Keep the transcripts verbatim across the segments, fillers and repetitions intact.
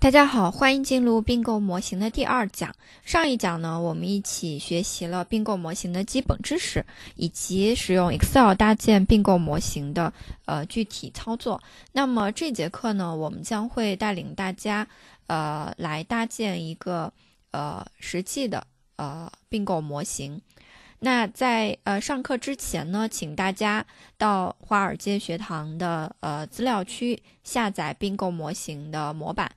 大家好，欢迎进入并购模型的第二讲。上一讲呢，我们一起学习了并购模型的基本知识，以及使用 Excel 搭建并购模型的呃具体操作。那么这节课呢，我们将会带领大家呃来搭建一个呃实际的呃并购模型。那在呃上课之前呢，请大家到华尔街学堂的呃资料区下载并购模型的模板。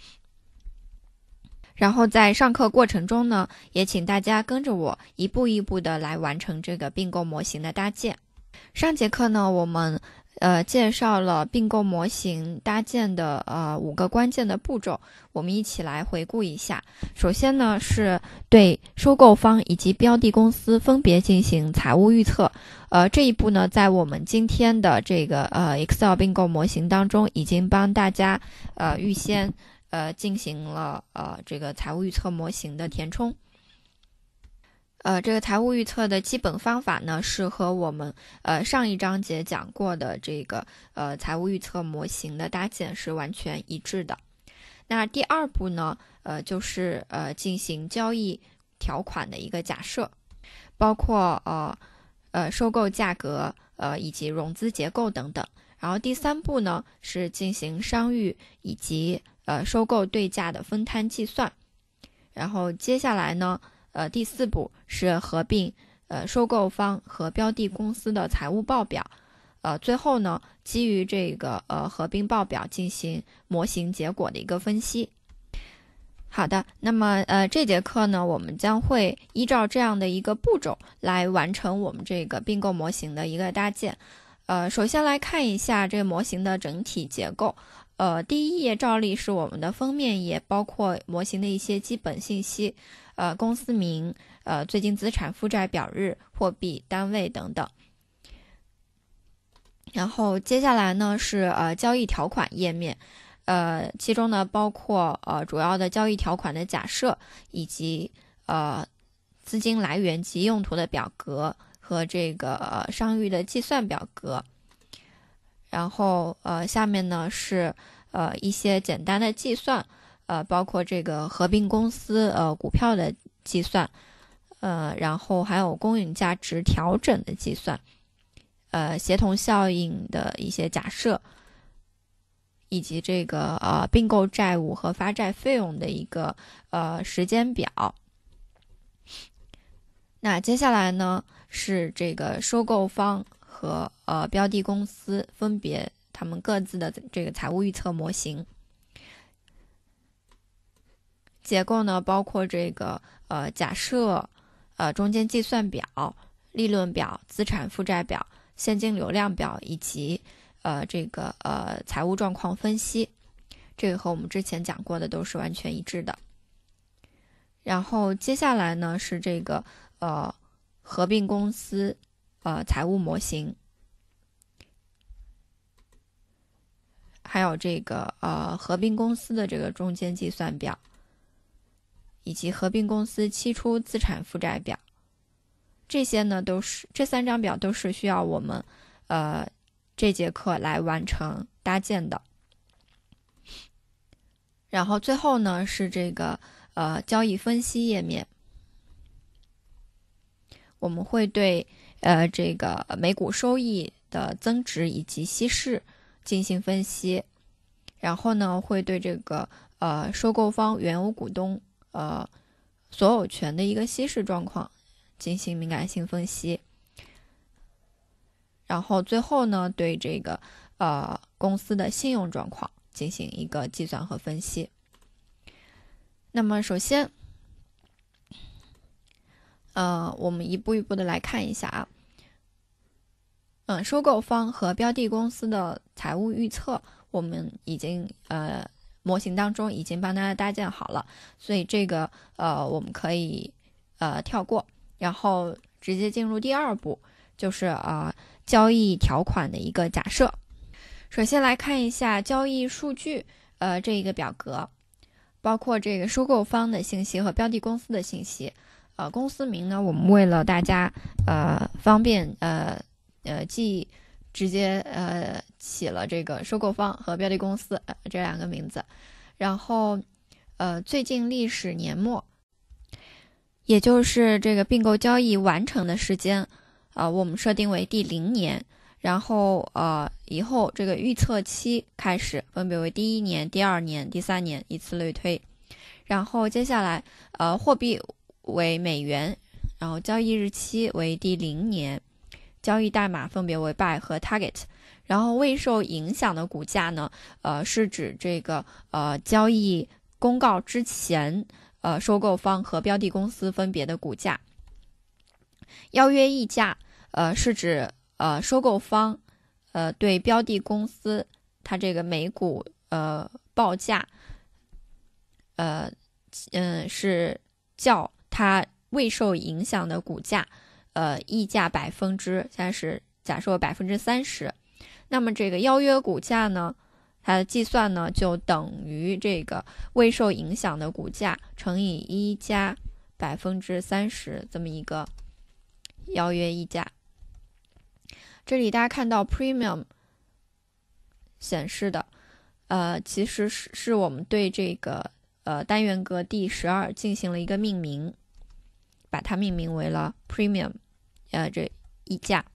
然后在上课过程中呢，也请大家跟着我一步一步的来完成这个并购模型的搭建。上节课呢，我们呃介绍了并购模型搭建的呃五个关键的步骤，我们一起来回顾一下。首先呢，是对收购方以及标的公司分别进行财务预测。呃，这一步呢，在我们今天的这个呃 Excel 并购模型当中，已经帮大家呃预先呃，进行了呃这个财务预测模型的填充。呃，这个财务预测的基本方法呢，是和我们呃上一章节讲过的这个呃财务预测模型的搭建是完全一致的。那第二步呢，呃就是呃进行交易条款的一个假设，包括呃呃收购价格呃以及融资结构等等。然后第三步呢，是进行商誉以及呃，收购对价的分摊计算。然后接下来呢，呃，第四步是合并呃收购方和标的公司的财务报表。呃，最后呢，基于这个呃合并报表进行模型结果的一个分析。好的，那么呃这节课呢，我们将会依照这样的一个步骤来完成我们这个并购模型的一个搭建。呃，首先来看一下这个模型的整体结构。呃，第一页照例是我们的封面页，包括模型的一些基本信息，呃，公司名、呃，最近资产负债表日、货币单位等等。然后接下来呢是呃交易条款页面，呃，其中呢包括呃主要的交易条款的假设，以及呃资金来源及用途的表格和这个、呃、商誉的计算表格。然后呃，下面呢是呃一些简单的计算，呃，包括这个合并公司呃股票的计算，呃，然后还有公允价值调整的计算，呃，协同效应的一些假设，以及这个呃并购债务和发债费用的一个呃时间表。那接下来呢是这个收购方和呃标的公司分别他们各自的这个财务预测模型。结构呢包括这个呃假设、呃中间计算表、利润表、资产负债表、现金流量表以及呃这个呃财务状况分析。这个和我们之前讲过的都是完全一致的。然后接下来呢是这个呃合并公司呃财务模型，还有这个呃合并公司的这个中间计算表，以及合并公司期初资产负债表。这些呢都是这三张表都是需要我们呃这节课来完成搭建的。然后最后呢是这个呃交易分析页面，我们会对呃这个每股收益的增值以及稀释进行分析，然后呢会对这个呃收购方原有股东呃所有权的一个稀释状况进行敏感性分析，然后最后呢对这个呃公司的信用状况进行一个计算和分析。那么首先呃我们一步一步的来看一下啊。嗯，收购方和标的公司的财务预测，我们已经呃模型当中已经帮大家搭建好了，所以这个呃我们可以呃跳过，然后直接进入第二步，就是呃交易条款的一个假设。首先来看一下交易数据，呃这一个表格，包括这个收购方的信息和标的公司的信息。呃，公司名呢，我们为了大家呃方便呃。呃，既直接呃起了这个收购方和标的公司、呃、这两个名字， 然后呃最近历史年末，也就是这个并购交易完成的时间，呃我们设定为第零年。然后呃以后这个预测期开始，分别为第一年、第二年、第三年，以此类推。然后接下来呃货币为美元，然后交易日期为第零年，交易代码分别为 buy 和 target。然后未受影响的股价呢，呃是指这个呃交易公告之前，呃收购方和标的公司分别的股价。邀约溢价，呃是指呃收购方呃对标的公司它这个每股呃报价，呃嗯是较它未受影响的股价呃溢价百分之，现在是假设百分之三十。那么这个邀约股价呢，它的计算呢就等于这个未受影响的股价乘以一加百分之三十这么一个邀约溢价。这里大家看到 premium 显示的，呃，其实是是我们对这个呃单元格第十二进行了一个命名，把它命名为了 premium， 呃，这溢价。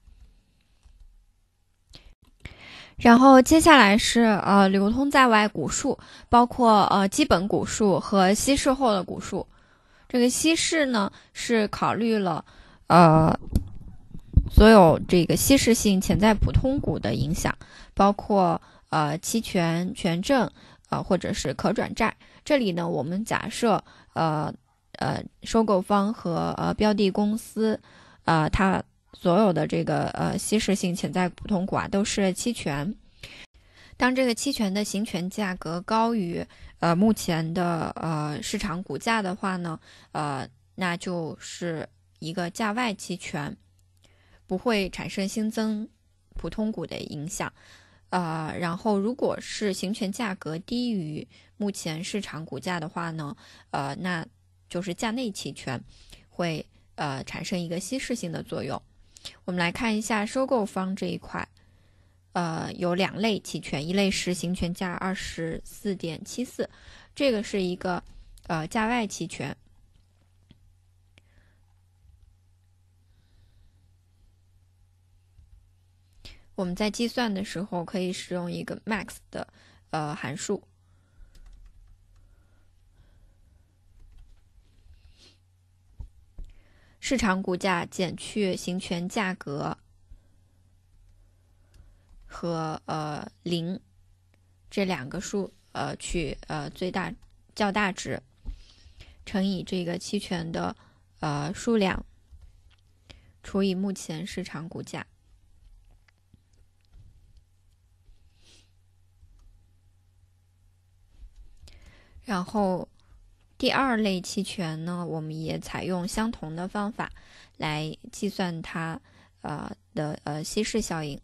然后接下来是呃流通在外股数，包括呃基本股数和稀释后的股数。这个稀释呢是考虑了呃所有这个稀释性潜在普通股的影响，包括呃期权、权证呃或者是可转债。这里呢我们假设呃呃收购方和呃标的公司呃它所有的这个呃稀释性潜在普通股啊都是期权。当这个期权的行权价格高于呃目前的呃市场股价的话呢，呃那就是一个价外期权，不会产生新增普通股的影响。呃，然后如果是行权价格低于目前市场股价的话呢，呃，那就是价内期权会呃产生一个稀释性的作用。我们来看一下收购方这一块，呃，有两类期权，一类是行权价二十四点七四，这个是一个呃价外期权。我们在计算的时候可以使用一个 max 的呃函数。市场股价减去行权价格和呃零这两个数呃取呃最大较大值，乘以这个期权的呃数量除以目前市场股价。然后第二类期权呢，我们也采用相同的方法来计算它呃的呃稀释效应。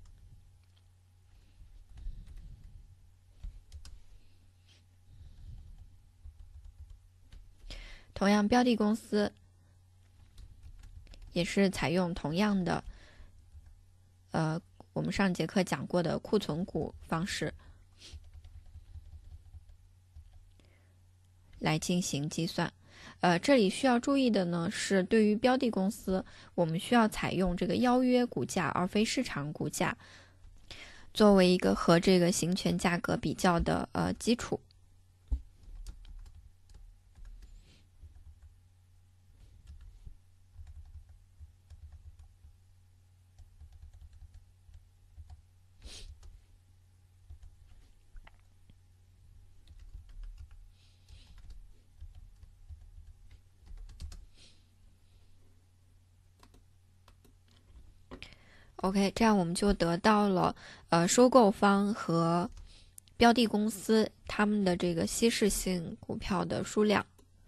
同样，标的公司也是采用同样的呃我们上节课讲过的库存股方式来进行计算。呃，这里需要注意的呢是，对于标的公司，我们需要采用这个邀约股价而非市场股价，作为一个和这个行权价格比较的呃基础。OK， 这样我们就得到了呃收购方和标的公司他们的这个稀释性股票的数量。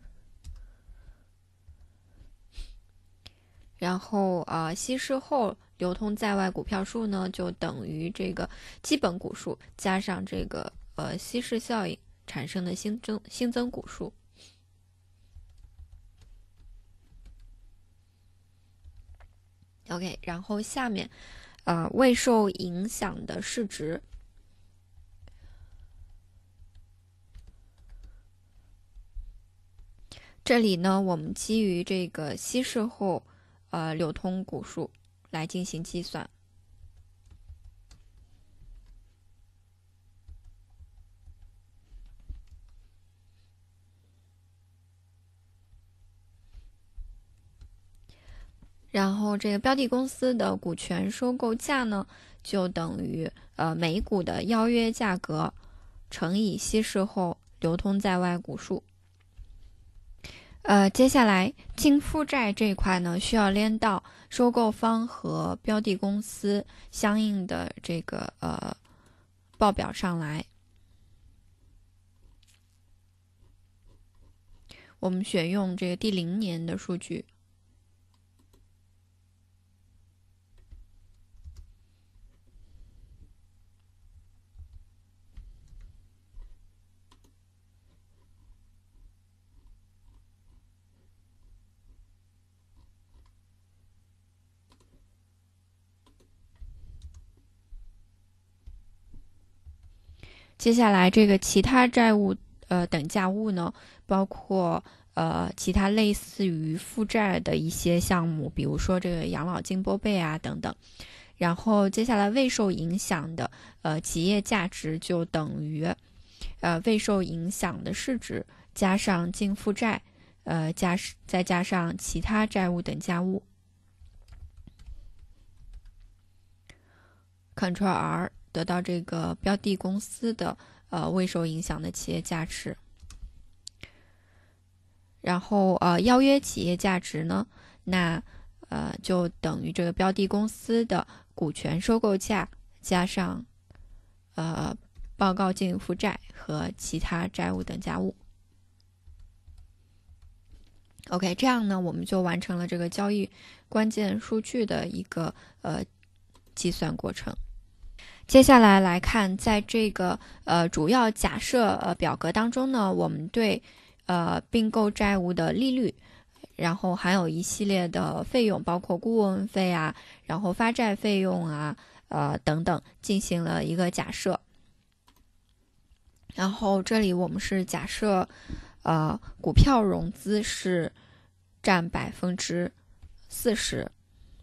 然后呃稀释后流通在外股票数呢，就等于这个基本股数加上这个呃稀释效应产生的新增新增股数。OK， 然后下面呃未受影响的市值。 这里呢，我们基于这个稀释后呃流通股数来进行计算。然后这个标的公司的股权收购价呢，就等于呃每股的邀约价格乘以稀释后流通在外股数。呃，接下来净负债这一块呢，需要连到收购方和标的公司相应的这个呃报表上来。我们选用这个第零年的数据。接下来这个其他债务呃等价物呢，包括呃其他类似于负债的一些项目，比如说这个养老金拨备啊等等。然后接下来未受影响的呃企业价值就等于呃未受影响的市值加上净负债，呃加再加上其他债务等价物。Ctrl R 得到这个标的公司的呃未受影响的企业价值。然后呃邀约企业价值呢，那呃就等于这个标的公司的股权收购价加上呃报告净负债和其他债务等价物。OK， 这样呢我们就完成了这个交易关键数据的一个呃计算过程。接下来来看，在这个呃主要假设呃表格当中呢，我们对呃并购债务的利率，然后还有一系列的费用，包括顾问费啊，然后发债费用啊，呃等等，进行了一个假设。然后这里我们是假设，呃股票融资是占百分之四十。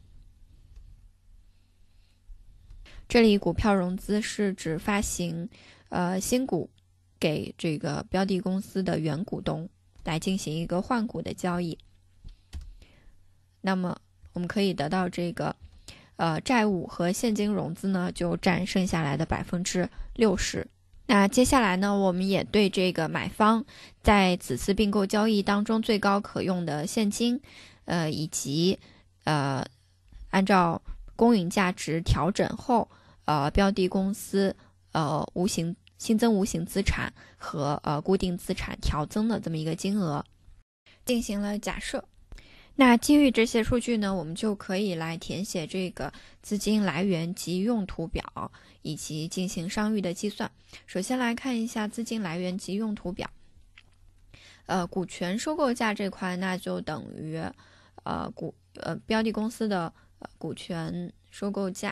这里股票融资是指发行呃新股给这个标的公司的原股东来进行一个换股的交易。那么我们可以得到这个呃债务和现金融资呢就占剩下来的百分之六十。那接下来呢，我们也对这个买方在此次并购交易当中最高可用的现金，呃以及呃按照公允价值调整后，呃，标的公司呃无形新增无形资产和呃固定资产调增的这么一个金额，进行了假设。那基于这些数据呢，我们就可以来填写这个资金来源及用途表，以及进行商誉的计算。首先来看一下资金来源及用途表。呃，股权收购价这块，那就等于呃股呃标的公司的呃股权收购价。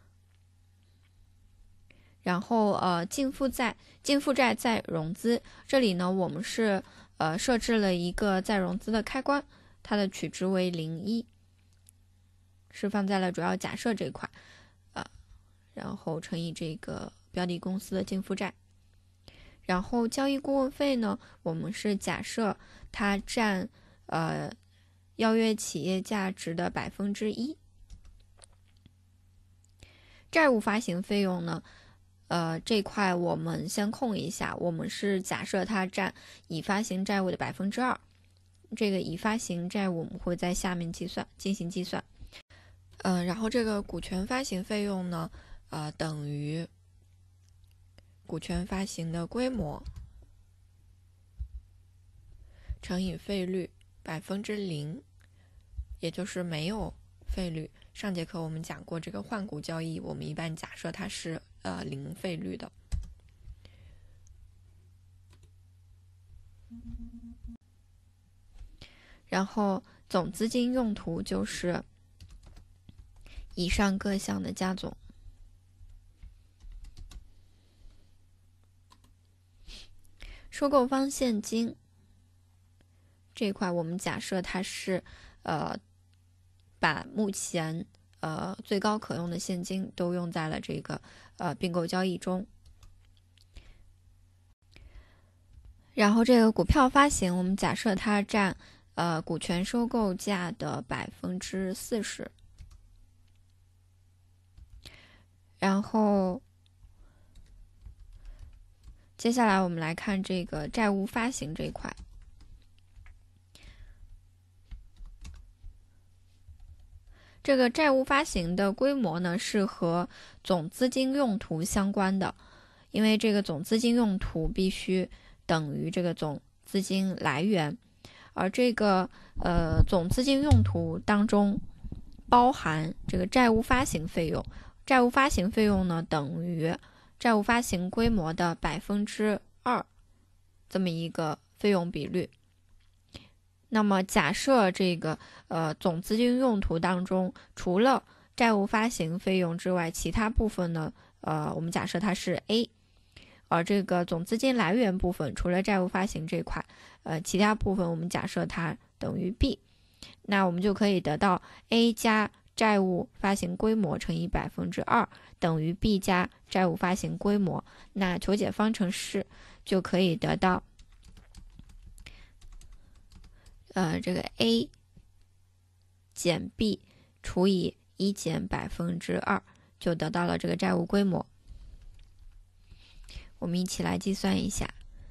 然后呃净负债净负债再融资，这里呢我们是呃设置了一个再融资的开关，它的取值为零一，是放在了主要假设这块，呃，然后乘以这个标的公司的净负债。然后交易顾问费呢，我们是假设它占呃邀约企业价值的百分之一。债务发行费用呢？呃，这块我们先空一下，我们是假设它占已发行债务的百分之二。这个已发行债务我们会在下面计算进行计算。呃，然后这个股权发行费用呢，呃，等于股权发行的规模乘以费率百分之零，也就是没有费率。上节课我们讲过，这个换股交易，我们一般假设它是呃零费率的。然后总资金用途就是以上各项的加总。收购方现金这一块，我们假设它是呃把目前呃最高可用的现金都用在了这个呃并购交易中。然后这个股票发行，我们假设它占呃股权收购价的百分之四十。然后接下来我们来看这个债务发行这一块。这个债务发行的规模呢，是和总资金用途相关的，因为这个总资金用途必须等于这个总资金来源，而这个呃总资金用途当中包含这个债务发行费用，债务发行费用呢等于债务发行规模的百分之二这么一个费用比率。那么假设这个呃总资金用途当中，除了债务发行费用之外，其他部分呢，呃，我们假设它是 A， 而这个总资金来源部分，除了债务发行这块，呃，其他部分我们假设它等于 B， 那我们就可以得到 A 加债务发行规模乘以百分之二等于 B 加债务发行规模。那求解方程式就可以得到。呃，这个 A 减 B 除以一减百分之二，就得到了这个债务规模。我们一起来计算一下。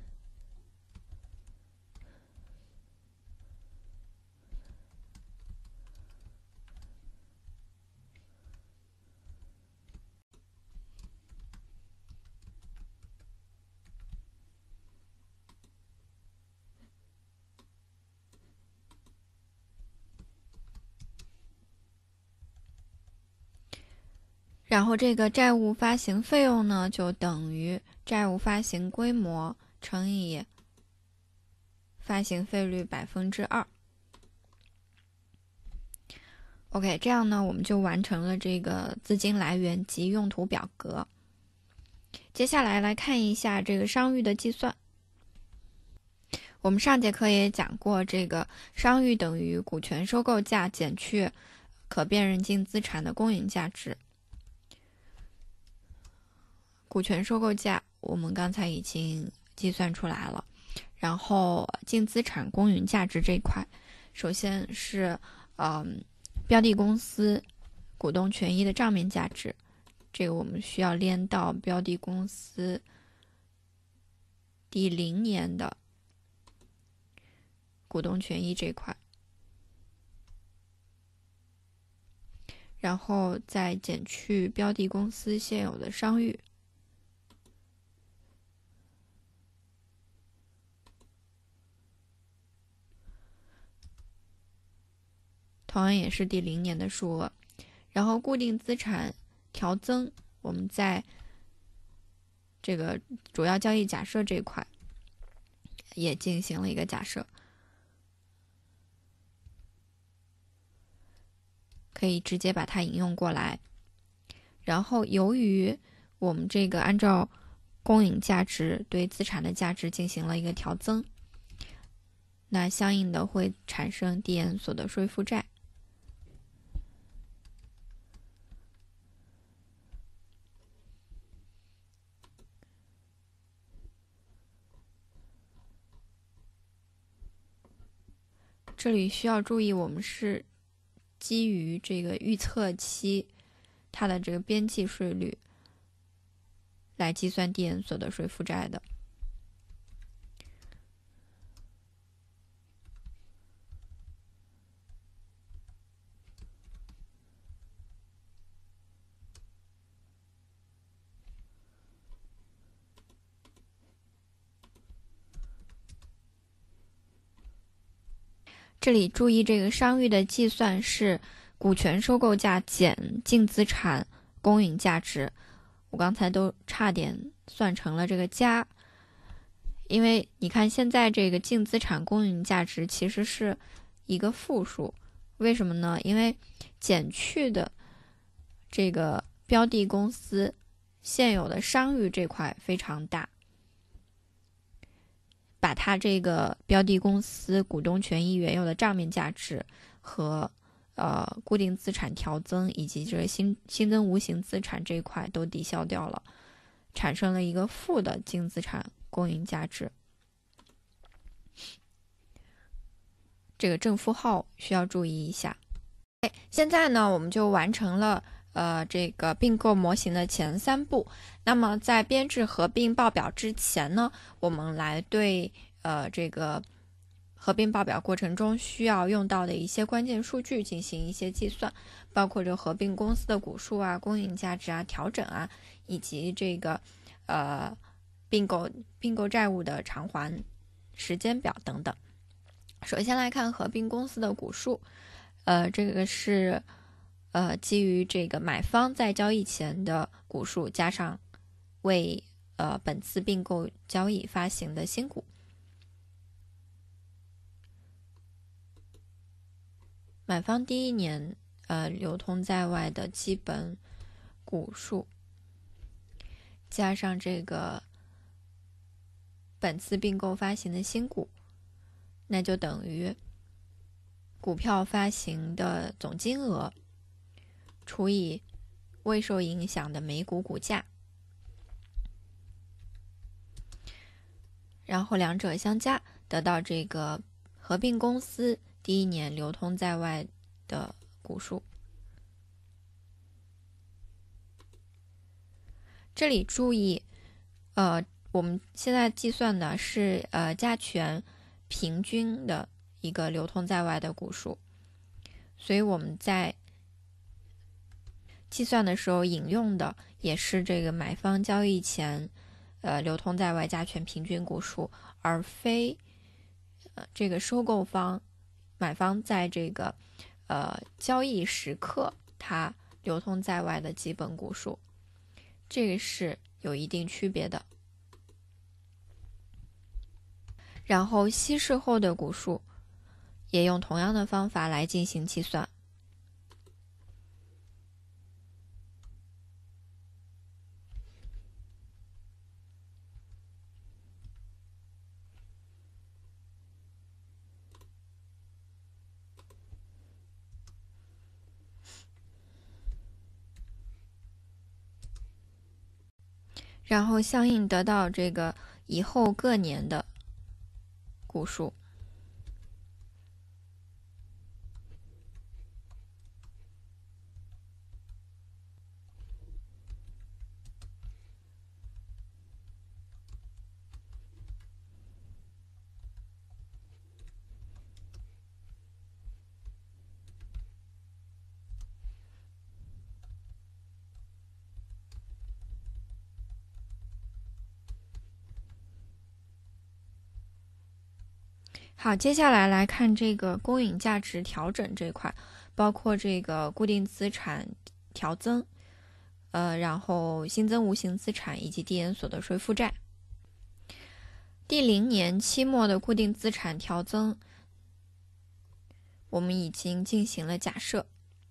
然后这个债务发行费用呢，就等于债务发行规模乘以发行费率百分之二。OK， 这样呢，我们就完成了这个资金来源及用途表格。接下来来看一下这个商誉的计算。我们上节课也讲过，这个商誉等于股权收购价减去可辨认净资产的公允价值。股权收购价我们刚才已经计算出来了，然后净资产公允价值这一块，首先是嗯标的公司股东权益的账面价值，这个我们需要连到标的公司第零年的股东权益这一块，然后再减去标的公司现有的商誉。同样也是第零年的数额，然后固定资产调增，我们在这个主要交易假设这块也进行了一个假设，可以直接把它引用过来。然后由于我们这个按照公允价值对资产的价值进行了一个调增，那相应的会产生递延所得税负债。这里需要注意，我们是基于这个预测期它的这个边际税率来计算递延所得税负债的。这里注意，这个商誉的计算是股权收购价减净资产公允价值，我刚才都差点算成了这个加，因为你看现在这个净资产公允价值其实是一个负数，为什么呢？因为减去的这个标的公司现有的商誉这块非常大， 把它这个标的公司股东权益原有的账面价值和呃固定资产调增以及这个新新增无形资产这一块都抵消掉了，产生了一个负的净资产公允价值。这个正负号需要注意一下。现在呢，我们就完成了呃这个并购模型的前三步。那么在编制合并报表之前呢，我们来对呃这个合并报表过程中需要用到的一些关键数据进行一些计算，包括这合并公司的股数啊、公允价值啊、调整啊，以及这个呃并购并购债务的偿还时间表等等。首先来看合并公司的股数，呃，这个是呃基于这个买方在交易前的股数加上为呃本次并购交易发行的新股。买方第一年呃流通在外的基本股数加上这个本次并购发行的新股，那就等于股票发行的总金额除以未受影响的每股股价，然后两者相加，得到这个合并公司第一年流通在外的股数。这里注意，呃，我们现在计算的是呃加权平均的一个流通在外的股数，所以我们在计算的时候引用的也是这个买方交易前呃流通在外加权平均股数，而非呃这个收购方买方在这个呃交易时刻它流通在外的基本股数，这个是有一定区别的。然后稀释后的股数也用同样的方法来进行计算。然后相应得到这个以后各年的股数。好，接下来来看这个公允价值调整这块，包括这个固定资产调增，呃，然后新增无形资产以及递延所得税负债。第零年期末的固定资产调增，我们已经进行了假设，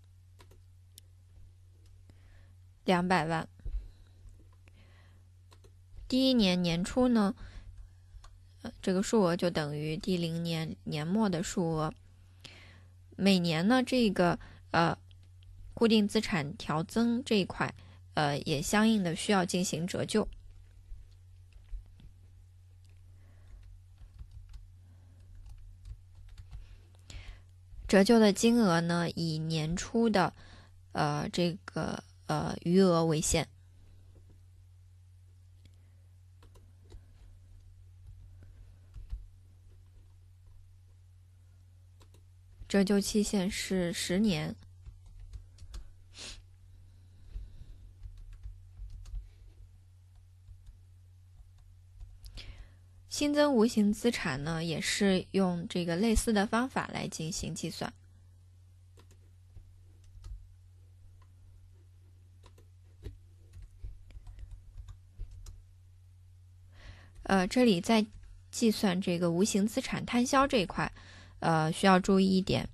两百万。第一年年初呢，这个数额就等于第零年年末的数额。每年呢，这个呃固定资产调增这一块，呃也相应的需要进行折旧。折旧的金额呢，以年初的呃这个呃余额为限。折旧期限是十年。新增无形资产呢，也是用这个类似的方法来进行计算。呃，这里在计算这个无形资产摊销这一块，呃，需要注意一点，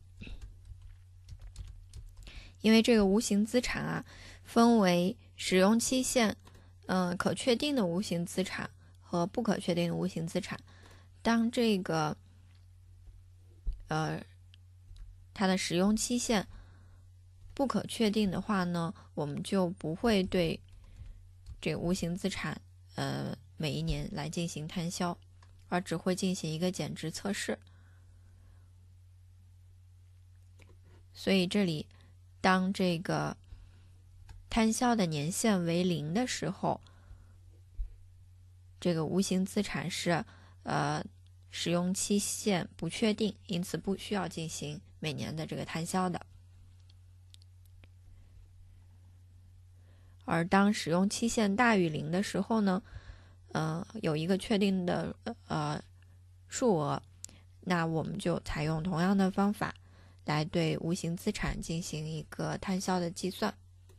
因为这个无形资产啊，分为使用期限，嗯、呃，可确定的无形资产和不可确定的无形资产。 当这个呃它的使用期限不可确定的话呢，我们就不会对这个无形资产呃每一年来进行摊销，而只会进行一个减值测试。所以这里当这个摊销的年限为零的时候，这个无形资产是呃使用期限不确定，因此不需要进行每年的这个摊销的。而当使用期限大于零的时候呢，呃，有一个确定的呃数额，那我们就采用同样的方法来对无形资产进行一个摊销的计算。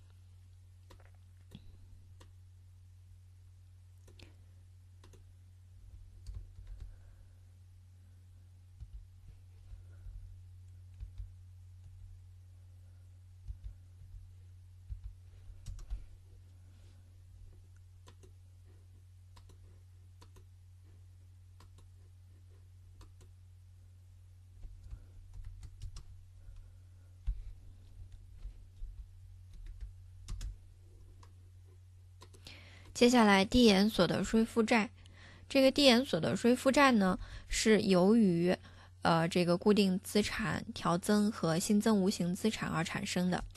接下来递延所得税负债，这个递延所得税负债呢，是由于呃这个固定资产调增和新增无形资产而产生的。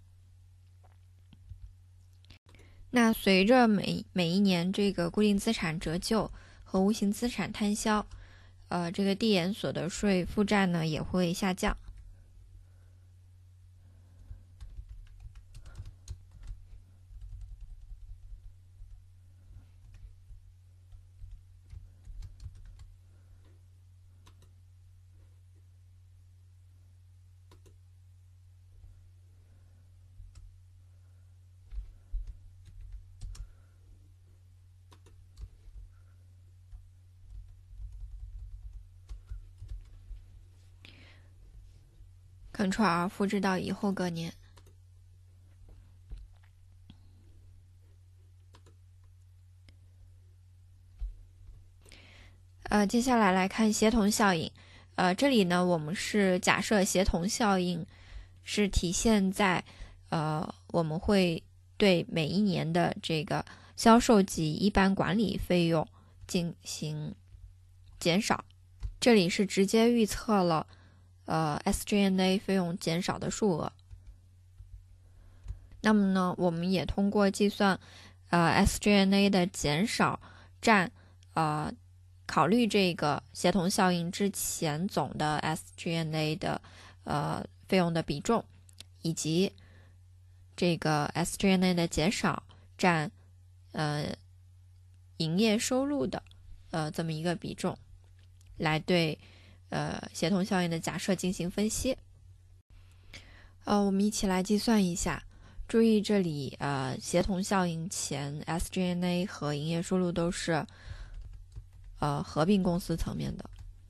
那随着每每一年这个固定资产折旧和无形资产摊销，呃这个递延所得税负债呢也会下降。Ctrl R 复制到以后各年。呃，接下来来看协同效应。呃，这里呢，我们是假设协同效应是体现在呃，我们会对每一年的这个销售及一般管理费用进行减少。这里是直接预测了呃 S G N A 费用减少的数额。那么呢，我们也通过计算呃 S G N A 的减少占呃考虑这个协同效应之前总的 S G N A 的呃费用的比重，以及这个 S G N A 的减少占呃营业收入的呃这么一个比重，来对呃协同效应的假设进行分析。呃，我们一起来计算一下。注意这里呃协同效应前 S G N A 和营业收入都是呃合并公司层面的。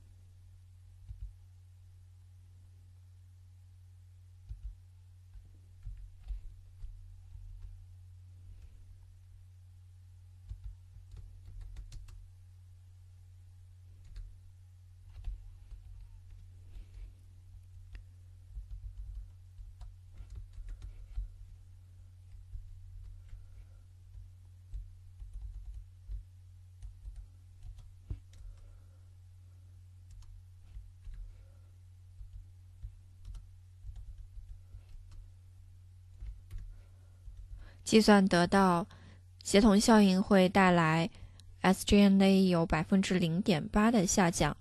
计算得到协同效应会带来 S G N A 有 百分之零点八 的下降，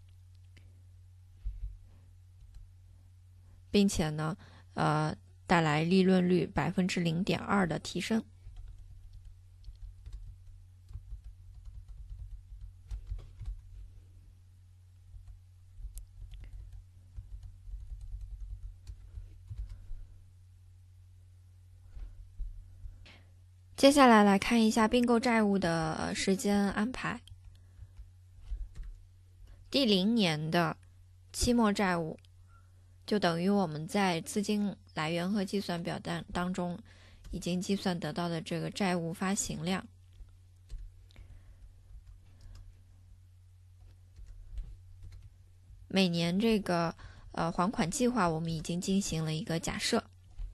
并且呢呃带来利润率 百分之零点二 的提升。接下来来看一下并购债务的时间安排。第零年的期末债务就等于我们在资金来源和计算表单当中已经计算得到的这个债务发行量。 每年这个呃还款计划我们已经进行了一个假设。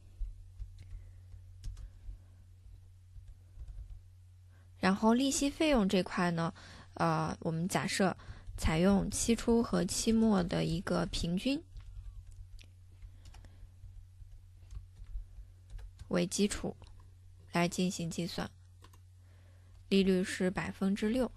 然后利息费用这块呢，呃，我们假设采用期初和期末的一个平均为基础来进行计算，利率是百分之六。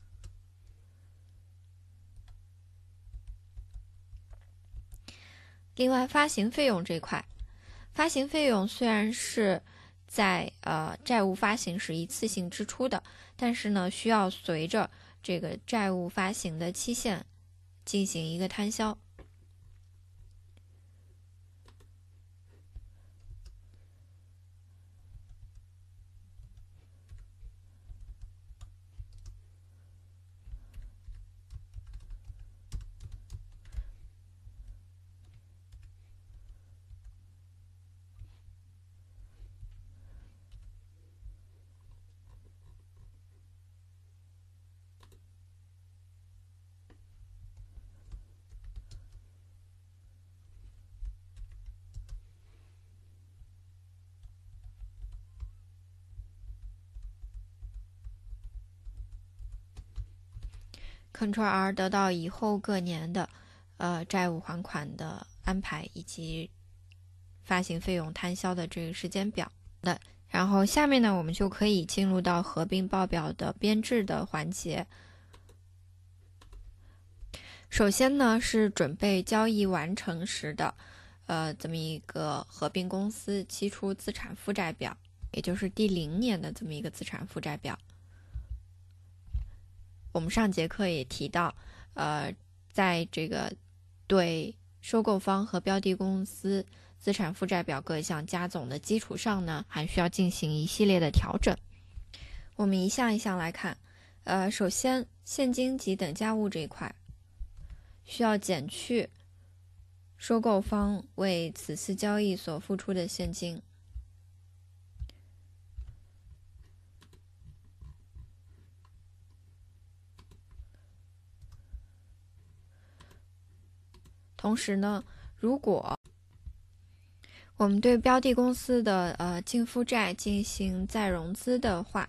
另外，发行费用这块，发行费用虽然是在呃债务发行时一次性支出的，但是呢，需要随着这个债务发行的期限进行一个摊销。Ctrl R 得到以后各年的呃债务还款的安排以及发行费用摊销的这个时间表的。然后下面呢，我们就可以进入到合并报表的编制的环节。首先呢，是准备交易完成时的呃这么一个合并公司期初资产负债表，也就是第零年的这么一个资产负债表。我们上节课也提到，呃，在这个对收购方和标的公司资产负债表各项加总的基础上呢，还需要进行一系列的调整。我们一项一项来看，呃，首先现金及等价物这一块，需要减去收购方为此次交易所付出的现金。同时呢，如果我们对标的公司的呃净负债进行再融资的话，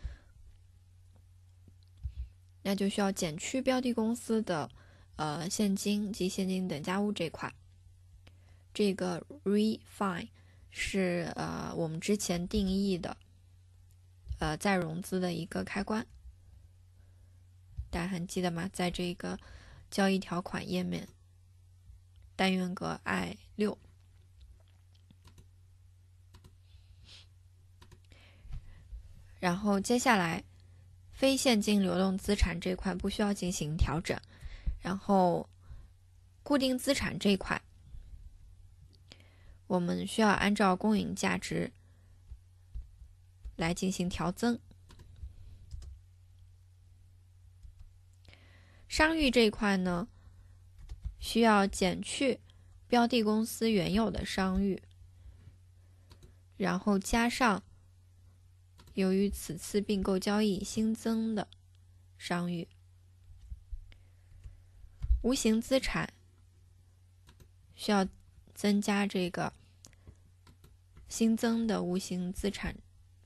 那就需要减去标的公司的呃现金及现金等价物这块。这个 refine 是呃我们之前定义的呃再融资的一个开关，大家还记得吗？在这个交易条款页面单元格 I 六。然后接下来非现金流动资产这块不需要进行调整，然后固定资产这块我们需要按照公允价值来进行调增。商誉这一块呢，需要减去标的公司原有的商誉，然后加上由于此次并购交易新增的商誉。无形资产需要增加这个新增的无形资产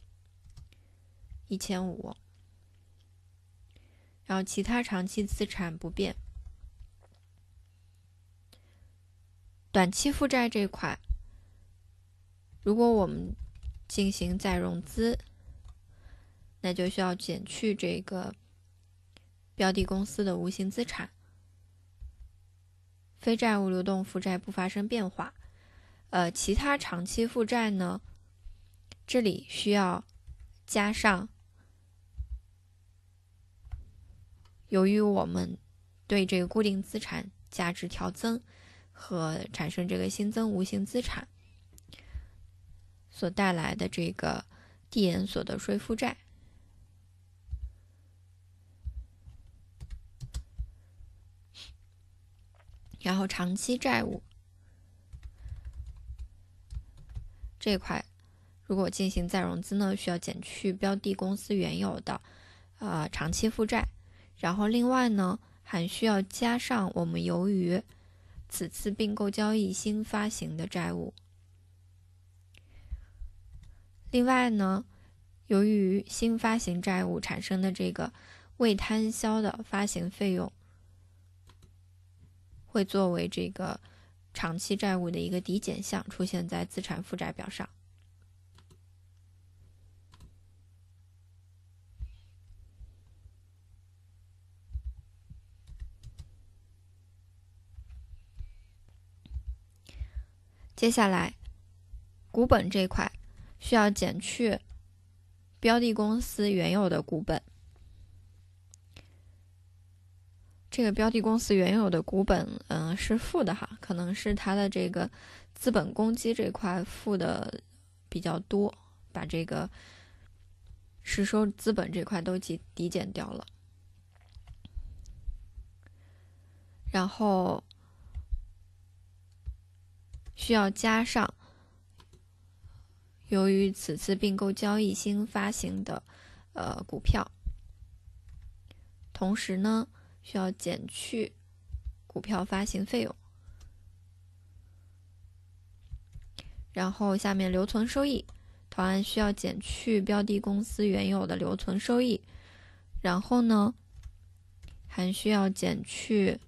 一千五，然后其他长期资产不变。短期负债这块，如果我们进行再融资，那就需要减去这个标的公司的无形资产。非债务流动负债不发生变化。呃，其他长期负债呢，这里需要加上，由于我们对这个固定资产价值调增和产生这个新增无形资产所带来的这个递延所得税负债。然后长期债务这块，如果进行再融资呢，需要减去标的公司原有的呃长期负债。然后另外呢， 还需要加上我们由于此次并购交易新发行的债务。另外呢，由于新发行债务产生的这个未摊销的发行费用，会作为这个长期债务的一个抵减项出现在资产负债表上。接下来，股本这块需要减去标的公司原有的股本。这个标的公司原有的股本，嗯、呃，是负的哈，可能是它的这个资本公积这块负的比较多，把这个实收资本这块都抵抵减掉了。然后需要加上由于此次并购交易新发行的呃股票，同时呢需要减去股票发行费用。然后下面留存收益，同样需要减去标的公司原有的留存收益，然后呢还需要减去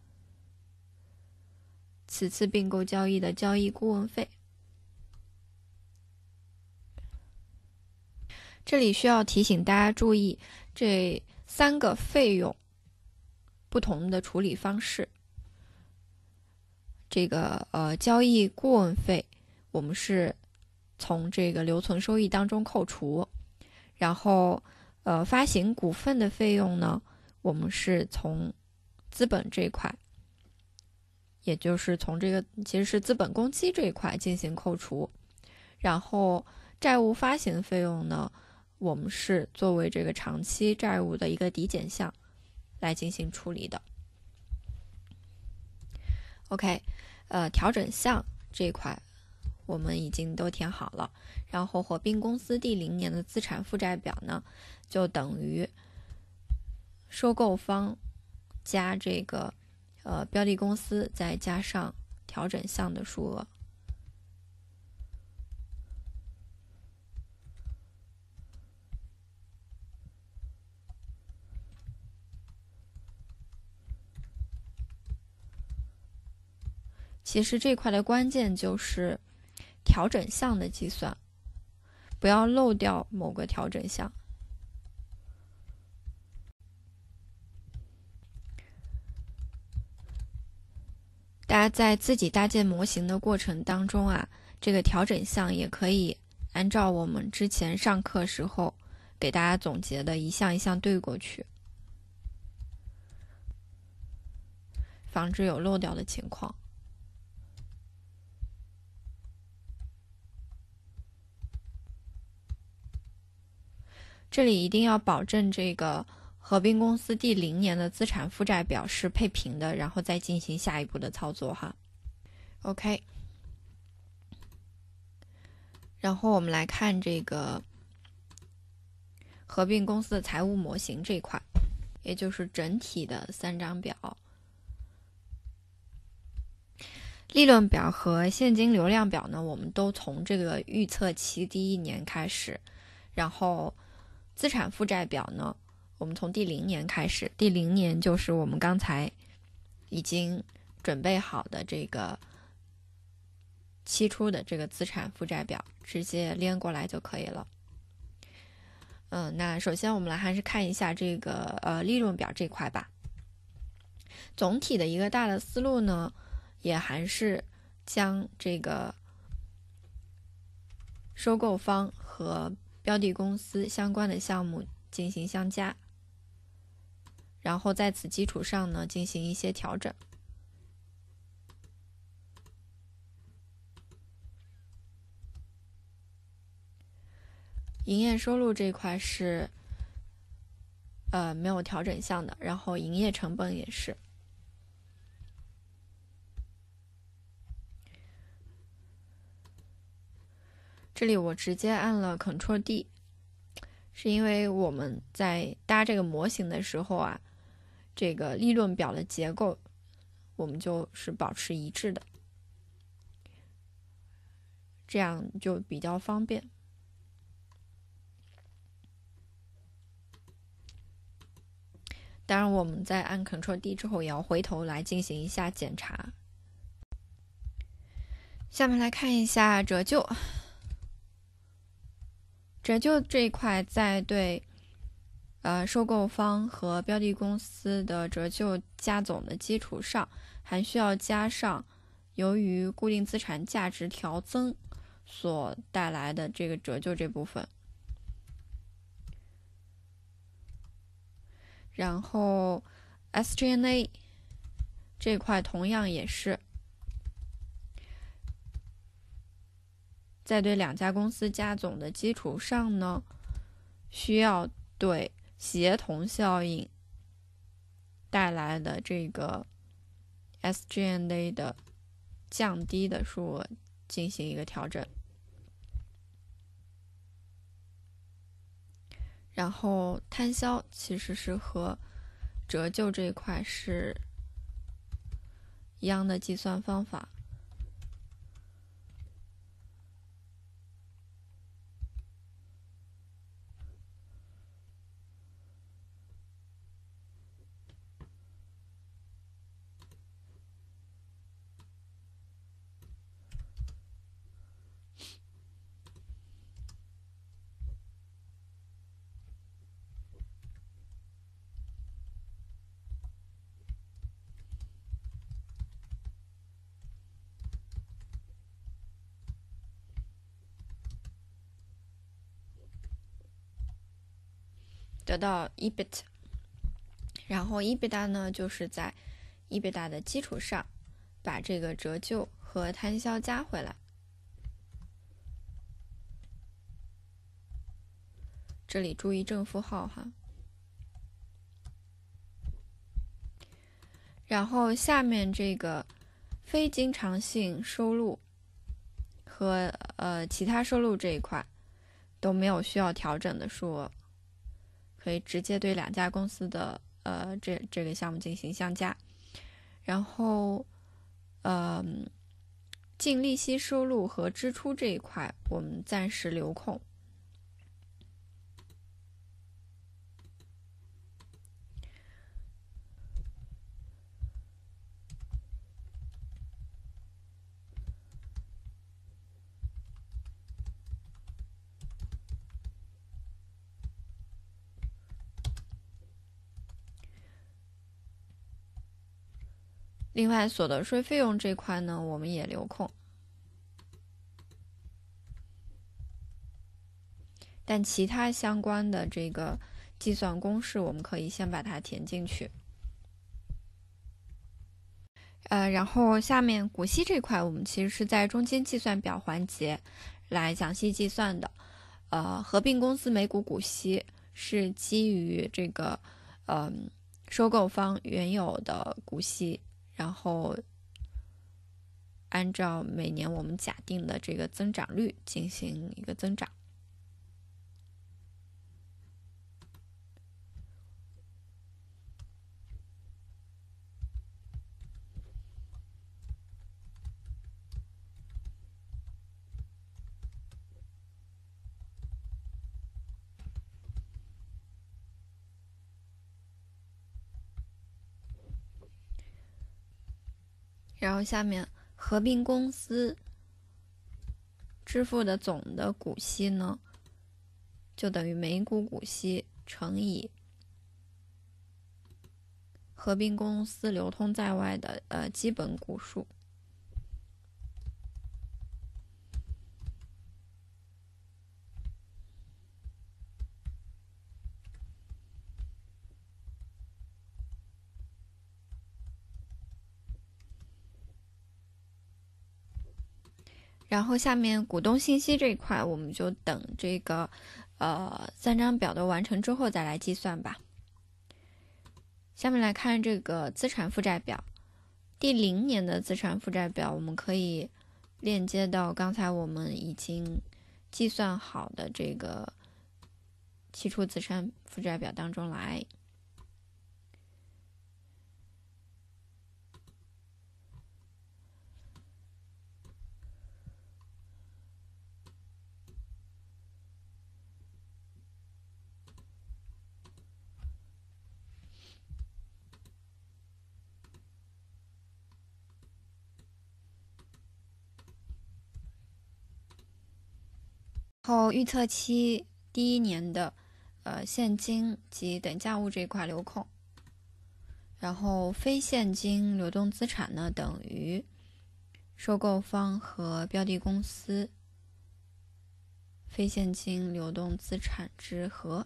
此次并购交易的交易顾问费。这里需要提醒大家注意，这三个费用不同的处理方式。这个呃交易顾问费，我们是从这个留存收益当中扣除，然后呃发行股份的费用呢，我们是从资本这一块，也就是从这个其实是资本公积这一块进行扣除，然后债务发行费用呢，我们是作为这个长期债务的一个抵减项来进行处理的。OK， 呃，调整项这一块我们已经都填好了，然后合并公司第零年的资产负债表呢，就等于收购方加这个呃标的公司再加上调整项的数额。其实这块的关键就是调整项的计算，不要漏掉某个调整项。大家在自己搭建模型的过程当中啊，这个调整项也可以按照我们之前上课时候给大家总结的一项一项对过去，防止有漏掉的情况。这里一定要保证这个合并公司第零年的资产负债表是配平的，然后再进行下一步的操作哈。OK， 然后我们来看这个合并公司的财务模型这一块，也就是整体的三张表。利润表和现金流量表呢，我们都从这个预测期第一年开始，然后资产负债表呢，我们从第零年开始，第零年就是我们刚才已经准备好的这个期初的这个资产负债表，直接连过来就可以了。嗯，那首先我们来还是看一下这个呃利润表这块吧。总体的一个大的思路呢，也还是将这个收购方和标的公司相关的项目进行相加，然后在此基础上呢进行一些调整。营业收入这块是呃没有调整项的，然后营业成本也是。这里我直接按了 Ctrl D， 是因为我们在搭这个模型的时候啊， 这个利润表的结构，我们就是保持一致的，这样就比较方便。当然，我们在按 Ctrl D 之后，也要回头来进行一下检查。下面来看一下折旧。折旧这一块，在对呃收购方和标的公司的折旧加总的基础上，还需要加上由于固定资产价值调增所带来的这个折旧这部分。然后 S G and A 这块同样也是在对两家公司加总的基础上呢，需要对协同效应带来的这个 S G and A 的降低的数额进行一个调整。然后摊销其实是和折旧这一块是一样的计算方法。得到 E B I T， 然后 EBITDA 呢，就是在 EBITDA 的基础上把这个折旧和摊销加回来。这里注意正负号哈。然后下面这个非经常性收入和呃其他收入这一块都没有需要调整的数额，可以直接对两家公司的呃这这个项目进行相加。然后呃净利息收入和支出这一块我们暂时留空。另外，所得税费用这块呢，我们也留空，但其他相关的这个计算公式，我们可以先把它填进去。呃，然后下面股息这块，我们其实是在中间计算表环节来详细计算的。呃，合并公司每股股息是基于这个呃收购方原有的股息。然后按照每年我们假定的这个增长率进行一个增长。然后下面合并公司支付的总的股息呢，就等于每股股息乘以合并公司流通在外的呃基本股数。然后下面股东信息这一块，我们就等这个呃三张表都完成之后再来计算吧。下面来看这个资产负债表，第零年的资产负债表，我们可以链接到刚才我们已经计算好的这个期初资产负债表当中来。 后预测期第一年的呃现金及等价物这一块留空，然后非现金流动资产呢等于收购方和标的公司非现金流动资产之和。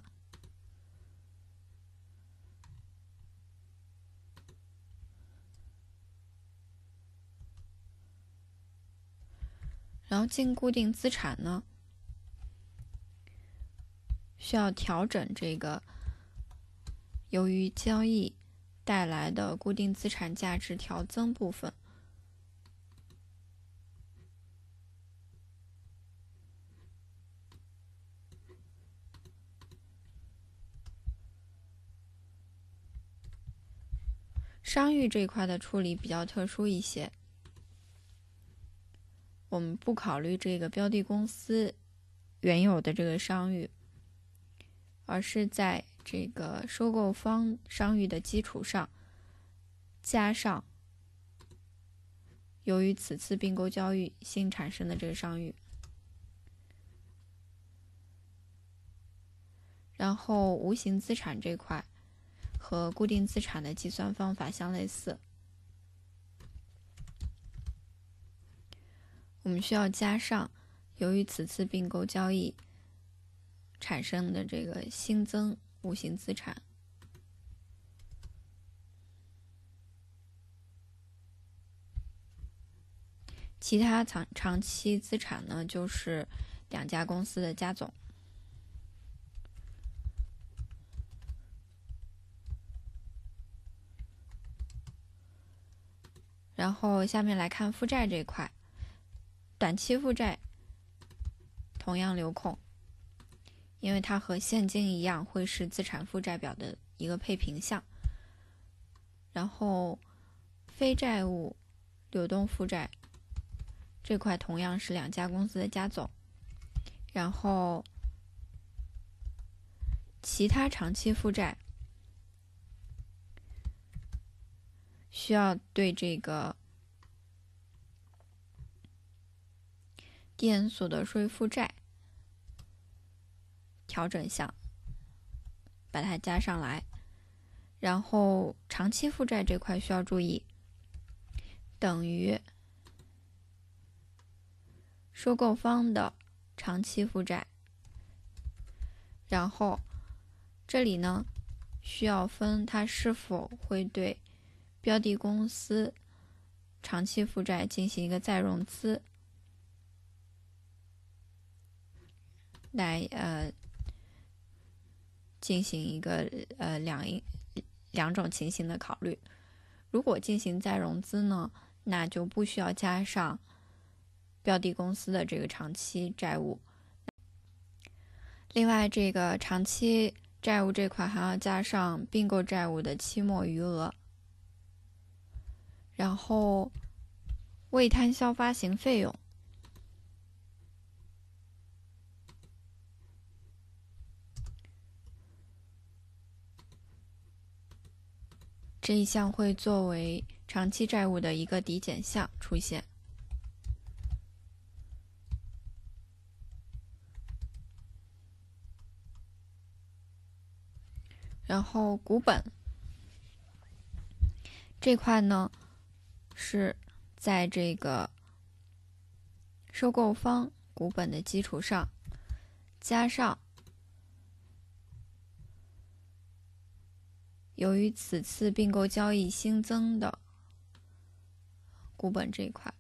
然后净固定资产呢，需要调整这个由于交易带来的固定资产价值调增部分。商誉这一块的处理比较特殊一些，我们不考虑这个标的公司原有的这个商誉，而是在这个收购方商誉的基础上加上由于此次并购交易新产生的这个商誉。然后无形资产这块和固定资产的计算方法相类似，我们需要加上由于此次并购交易产生的这个新增无形资产。其他长长期资产呢，就是两家公司的加总。然后下面来看负债这一块，短期负债同样留空，因为它和现金一样会是资产负债表的一个配平项。然后非债务流动负债这块同样是两家公司的加总。然后其他长期负债需要对这个递延所得税负债调整项把它加上来。然后长期负债这块需要注意，等于收购方的长期负债。然后这里呢需要分它是否会对标的公司长期负债进行一个再融资，来呃进行一个呃两两种情形的考虑。如果进行再融资呢，那就不需要加上标的公司的这个长期债务。另外，这个长期债务这块还要加上并购债务的期末余额。然后未摊销发行费用，这一项会作为长期债务的一个抵减项出现。然后股本这块呢，是在这个收购方股本的基础上加上由于此次并购交易新增的股本这一块。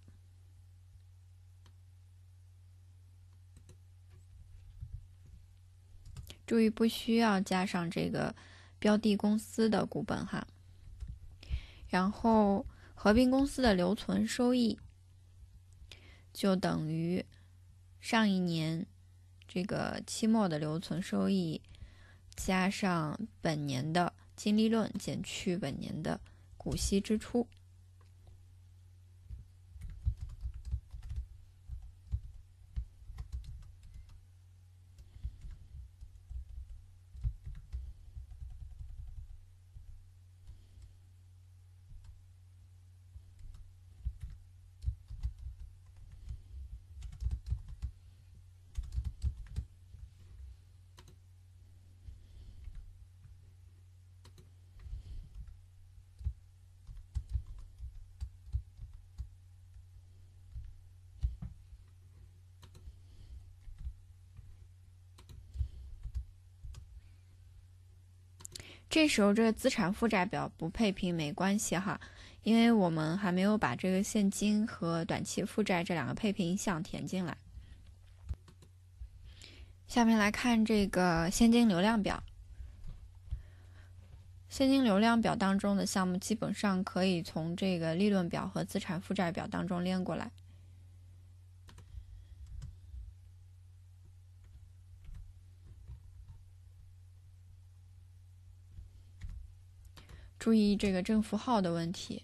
注意不需要加上这个标的公司的股本哈。然后合并公司的留存收益就等于上一年这个期末的留存收益加上本年的净利润减去本年的股息支出。 这时候这个资产负债表不配平没关系哈，因为我们还没有把这个现金和短期负债这两个配平项填进来。下面来看这个现金流量表。现金流量表当中的项目基本上可以从这个利润表和资产负债表当中连过来。注意这个正负号的问题。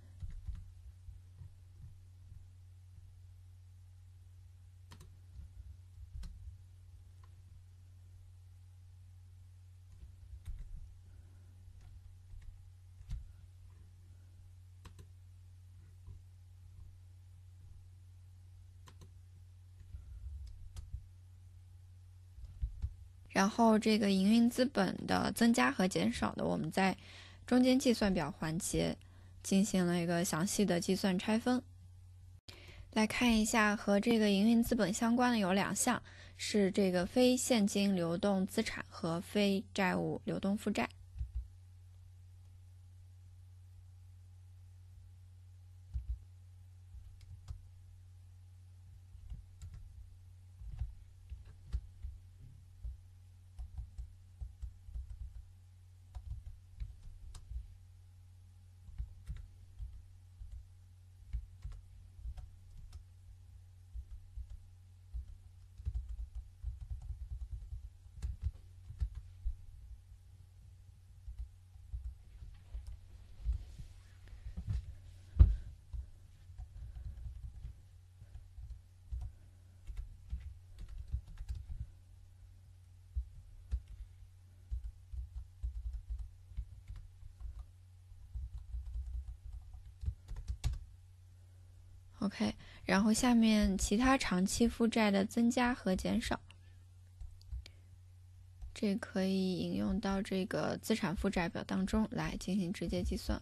然后这个营运资本的增加和减少的，我们在中间计算表环节进行了一个详细的计算拆分。来看一下和这个营运资本相关的有两项，是这个非现金流动资产和非债务流动负债。OK， 然后下面其他长期负债的增加和减少，这可以引用到这个资产负债表当中来进行直接计算。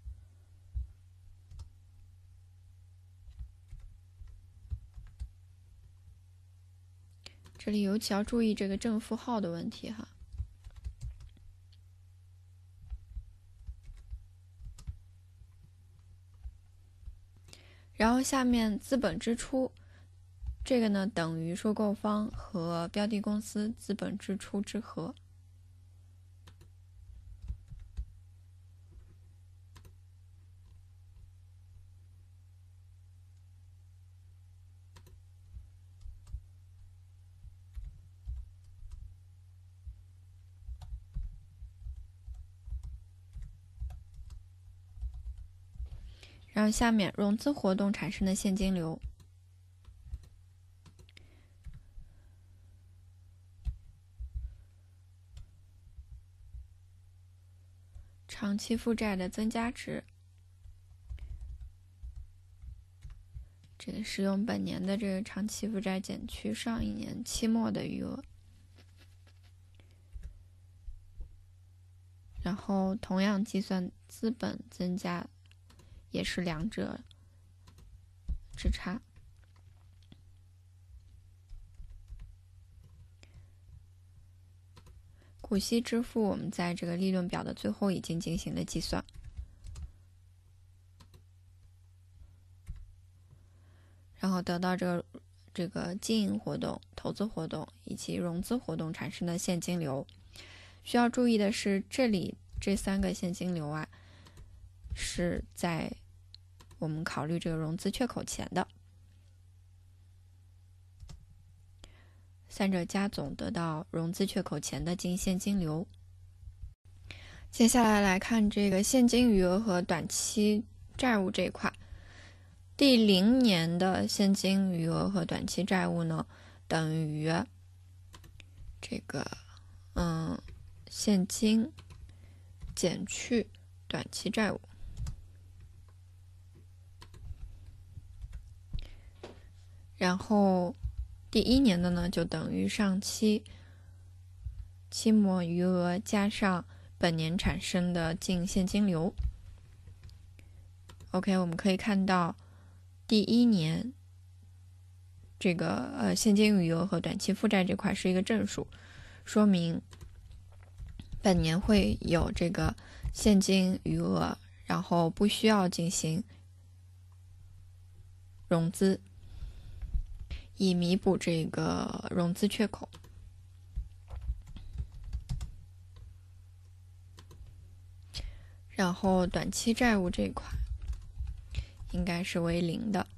这里尤其要注意这个正负号的问题哈。然后下面资本支出，这个呢等于收购方和标的公司资本支出之和。然后下面融资活动产生的现金流，长期负债的增加值，这个是用本年的这个长期负债减去上一年期末的余额，然后同样计算资本增加，也是两者之差。股息支付我们在这个利润表的最后已经进行了计算，然后得到这个这个经营活动、投资活动以及融资活动产生的现金流。需要注意的是，这里这三个现金流啊，是在我们考虑这个融资缺口前的。三者加总得到融资缺口前的净现金流。接下来来看这个现金余额和短期债务这一块。第零年的现金余额和短期债务呢，等于这个嗯现金减去短期债务。然后第一年的呢，就等于上期期末余额加上本年产生的净现金流。OK， 我们可以看到第一年这个呃现金余额和短期负债这块是一个正数，说明本年会有这个现金余额，然后不需要进行融资，以弥补这个融资缺口。然后短期债务这一块应该是为零的。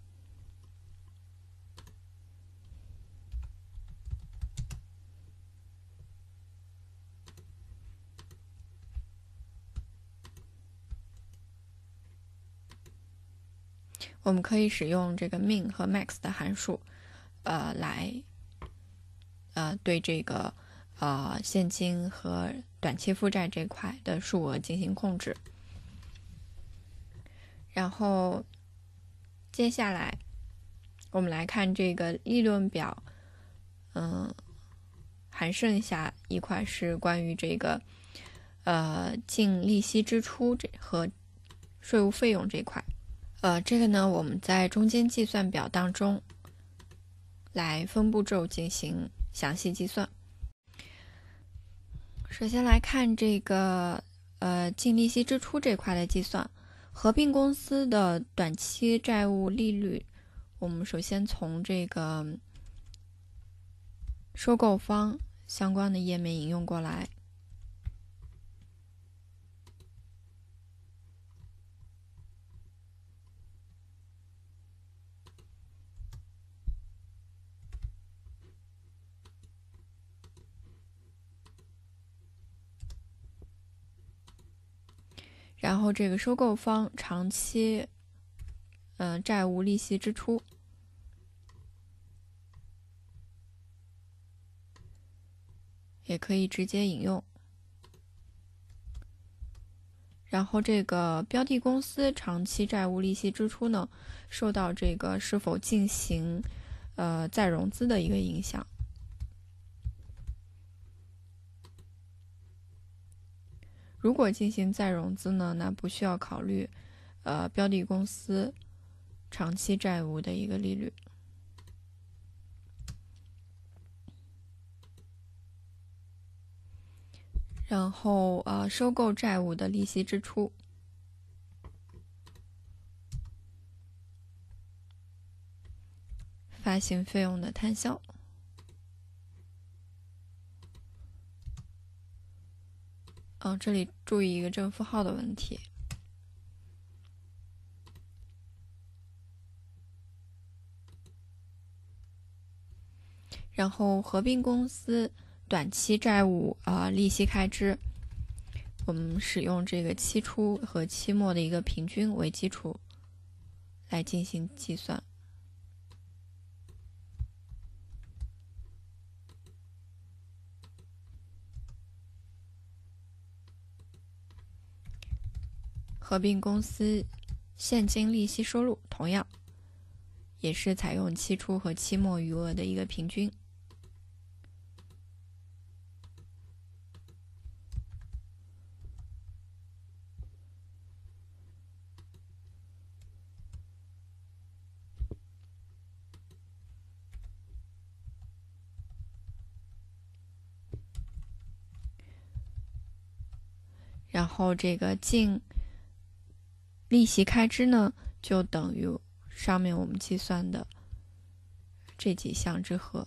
我们可以使用这个 min 和 max 的函数，呃，来呃对这个呃现金和短期负债这块的数额进行控制。然后接下来我们来看这个利润表，嗯，还剩下一块是关于这个呃净利息支出这和税务费用这块。呃，这个呢，我们在中间计算表当中来分步骤进行详细计算。首先来看这个呃净利息支出这块的计算，合并公司的短期债务利率，我们首先从这个收购方相关的页面引用过来。然后这个收购方长期嗯、呃、债务利息支出，也可以直接引用。然后这个标的公司长期债务利息支出呢，受到这个是否进行呃再融资的一个影响。如果进行再融资呢，那不需要考虑呃标的公司长期债务的一个利率。然后呃收购债务的利息支出，发行费用的摊销。嗯、呃，这里注意一个正负号的问题。然后合并公司短期债务啊、呃、利息开支，我们使用这个期初和期末的一个平均为基础来进行计算。合并公司现金利息收入同样也是采用期初和期末余额的一个平均。然后这个净利息开支呢，就等于上面我们计算的这几项之和。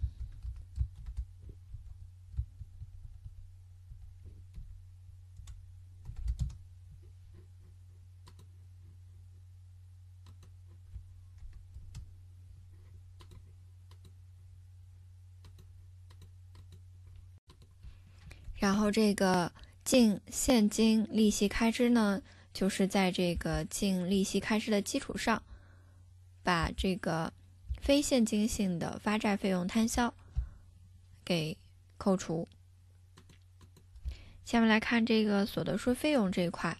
然后这个净现金利息开支呢，就是在这个净利息开支的基础上，把这个非现金性的发债费用摊销给扣除。下面来看这个所得税费用这一块，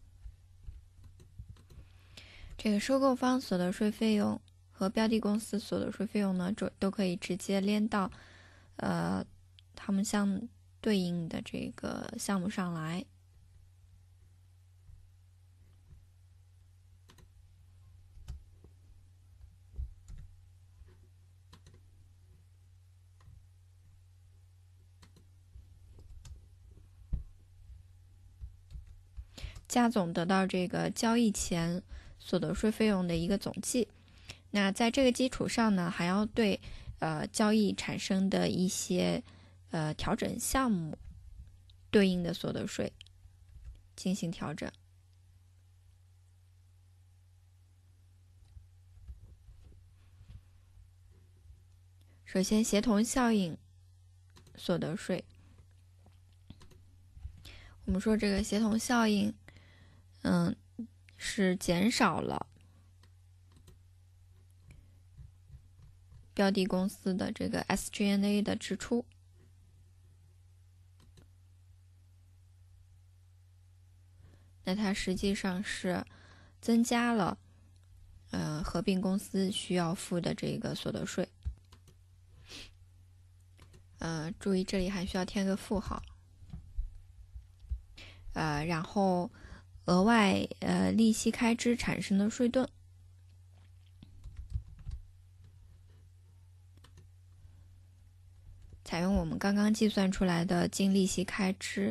这个收购方所得税费用和标的公司所得税费用呢，都都可以直接连到呃他们相对应的这个项目上来。 加总得到这个交易前所得税费用的一个总计。那在这个基础上呢，还要对呃交易产生的一些呃调整项目对应的所得税进行调整。首先，协同效应所得税，我们说这个协同效应，嗯，是减少了标的公司的这个 S G N A 的支出。那它实际上是增加了呃合并公司需要付的这个所得税。呃，注意这里还需要添个负号。呃，然后额外呃利息开支产生的税盾，采用我们刚刚计算出来的净利息开支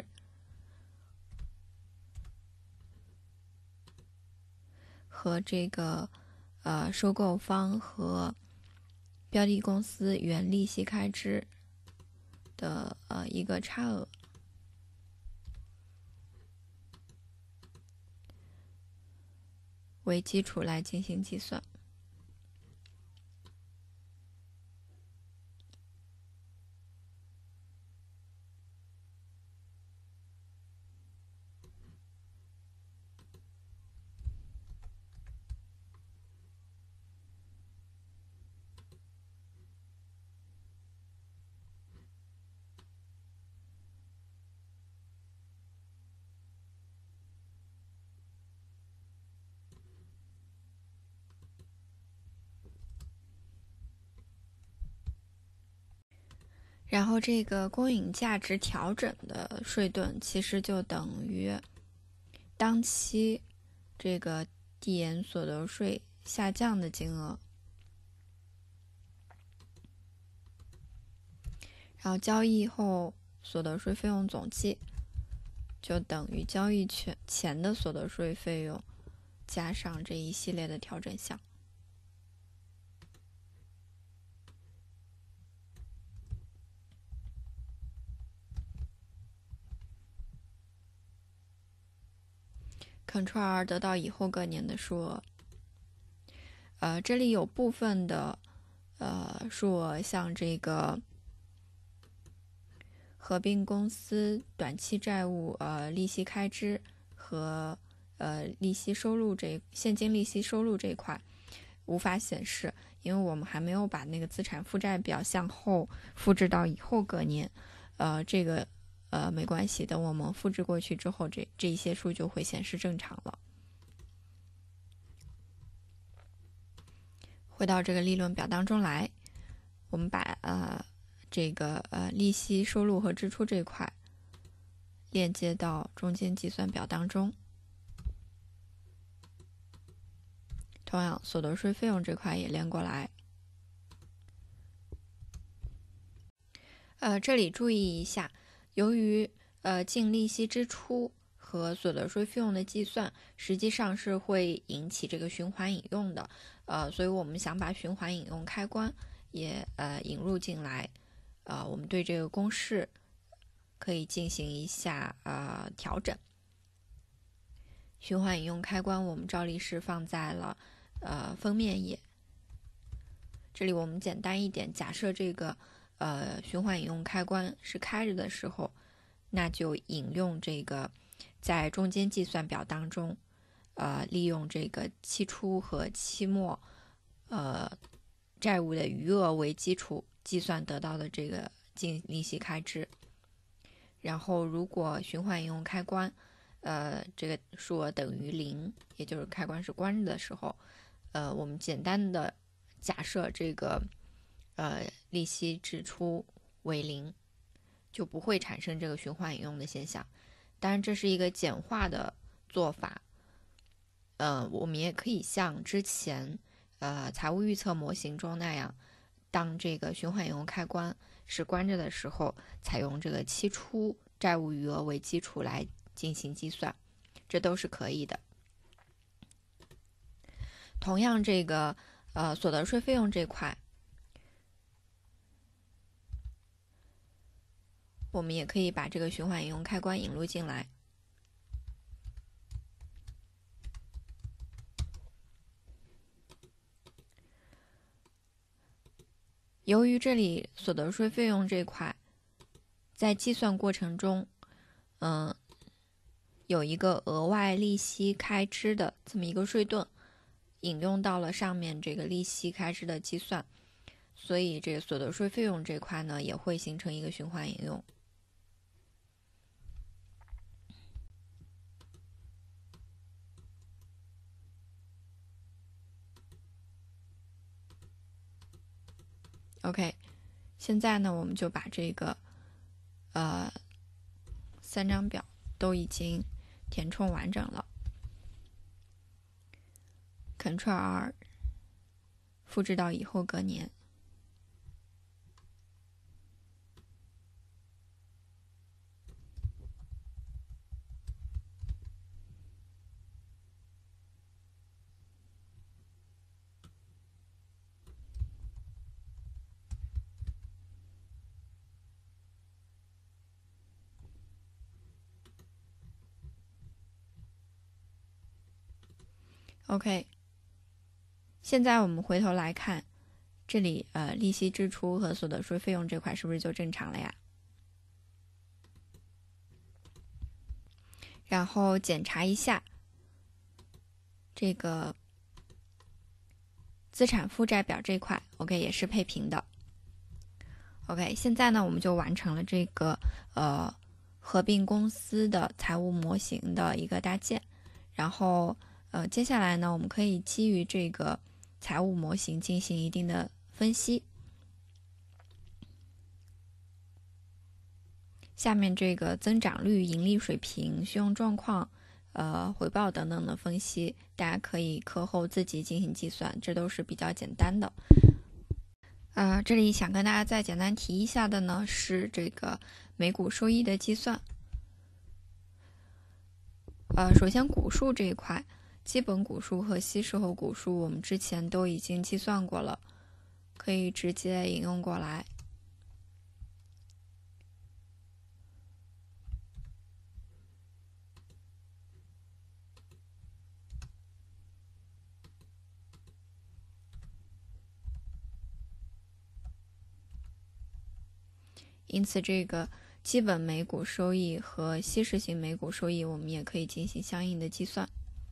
和这个呃收购方和标的公司原利息开支的呃一个差额。为基础来进行计算。然后这个公允价值调整的税盾其实就等于当期这个递延所得税下降的金额，然后交易后所得税费用总计就等于交易前的所得税费用加上这一系列的调整项。Ctrl R 得到以后各年的数额。呃，这里有部分的呃数额，像这个合并公司短期债务呃利息开支和呃利息收入这现金利息收入这一块无法显示，因为我们还没有把那个资产负债表向后复制到以后各年。呃，这个呃没关系，等我们复制过去之后，这这一些数就会显示正常了。回到这个利润表当中来，我们把呃这个呃利息收入和支出这一块链接到中间计算表当中。同样，所得税费用这块也连过来。呃，这里注意一下，由于呃净利息支出和所得税费用的计算实际上是会引起这个循环引用的，呃，所以我们想把循环引用开关也呃引入进来，呃，我们对这个公式可以进行一下呃调整。循环引用开关我们照例是放在了呃封面页。这里我们简单一点，假设这个呃循环引用开关是开着的时候，那就引用这个在中间计算表当中，呃利用这个期初和期末呃债务的余额为基础计算得到的这个净利息开支。然后如果循环引用开关呃这个数额等于零，也就是开关是关着的时候，呃我们简单的假设这个呃利息支出为零，就不会产生这个循环引用的现象。当然这是一个简化的做法，呃我们也可以像之前呃财务预测模型中那样，当这个循环引用开关是关着的时候，采用这个期初债务余额为基础来进行计算，这这都是可以的。同样，这个呃所得税费用这块，我们也可以把这个循环引用开关引入进来。由于这里所得税费用这块在计算过程中，嗯、呃，有一个额外利息开支的这么一个税盾，引用到了上面这个利息开支的计算，所以这个所得税费用这块呢也会形成一个循环引用。OK， 现在呢我们就把这个呃三张表都已经填充完整了。Ctrl R 复制到以后隔年。OK， 现在我们回头来看，这里呃利息支出和所得税费用这块是不是就正常了呀？然后检查一下这个资产负债表这块 ，OK 也是配平的。OK， 现在呢我们就完成了这个呃合并公司的财务模型的一个搭建，然后呃接下来呢我们可以基于这个财务模型进行一定的分析。下面这个增长率、盈利水平、信用状况、呃回报等等的分析，大家可以课后自己进行计算，这都是比较简单的。呃，这里想跟大家再简单提一下的呢，是这个每股收益的计算。呃，首先股数这一块，基本股数和稀释后股数我们之前都已经计算过了，可以直接引用过来。因此，这个基本每股收益和稀释型每股收益，我们也可以进行相应的计算。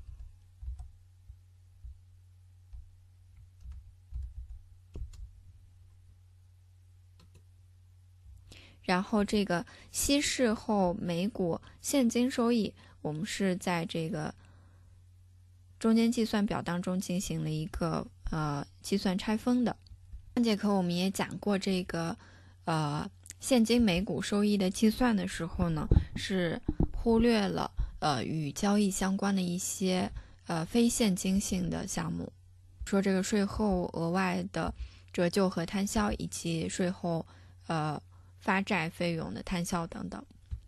然后，这个稀释后每股现金收益，我们是在这个中间计算表当中进行了一个呃计算拆分的。上节课我们也讲过这个呃现金每股收益的计算的时候呢，是忽略了呃与交易相关的一些呃非现金性的项目，说这个税后额外的折旧和摊销，以及税后呃发债费用的摊销等等。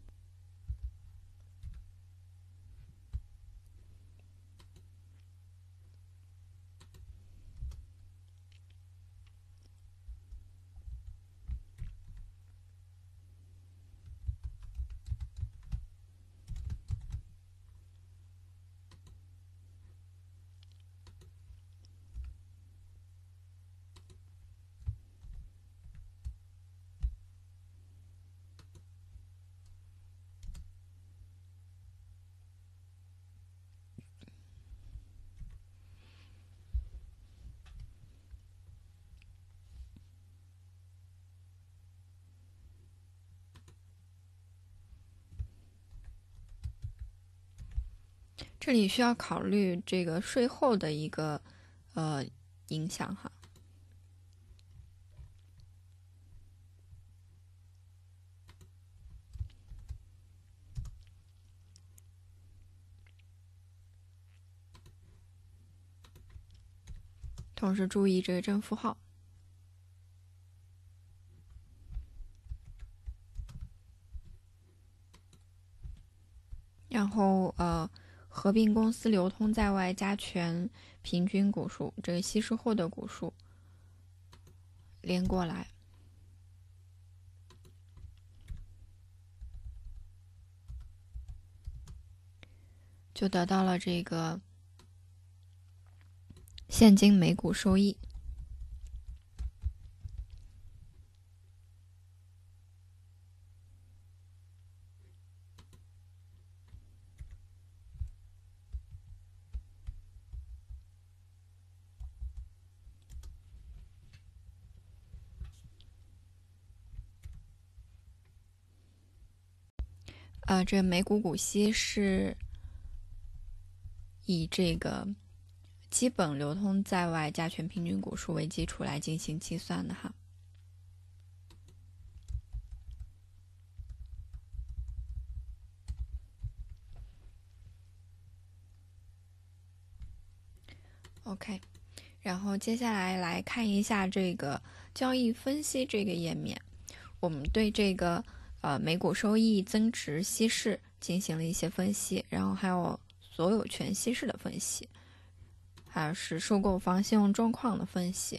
这里需要考虑这个税后的一个呃影响哈。同时注意这个正负号。然后呃， 合并公司流通在外加权平均股数，这个稀释后的股数连过来，就得到了这个现金每股收益。呃，这每股股息是以这个基本流通在外加权平均股数为基础来进行计算的哈。OK， 然后接下来来看一下这个交易分析这个页面，我们对这个呃每股收益、增值、稀释进行了一些分析，然后还有所有权稀释的分析，还有是收购方信用状况的分析。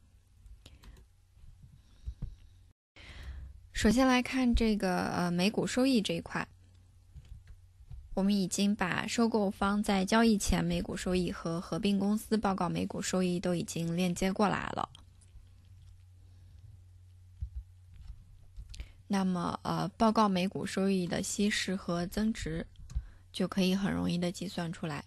首先来看这个呃每股收益这一块，我们已经把收购方在交易前每股收益和合并公司报告每股收益都已经链接过来了。那么呃报告每股收益的稀释和增值就可以很容易的计算出来。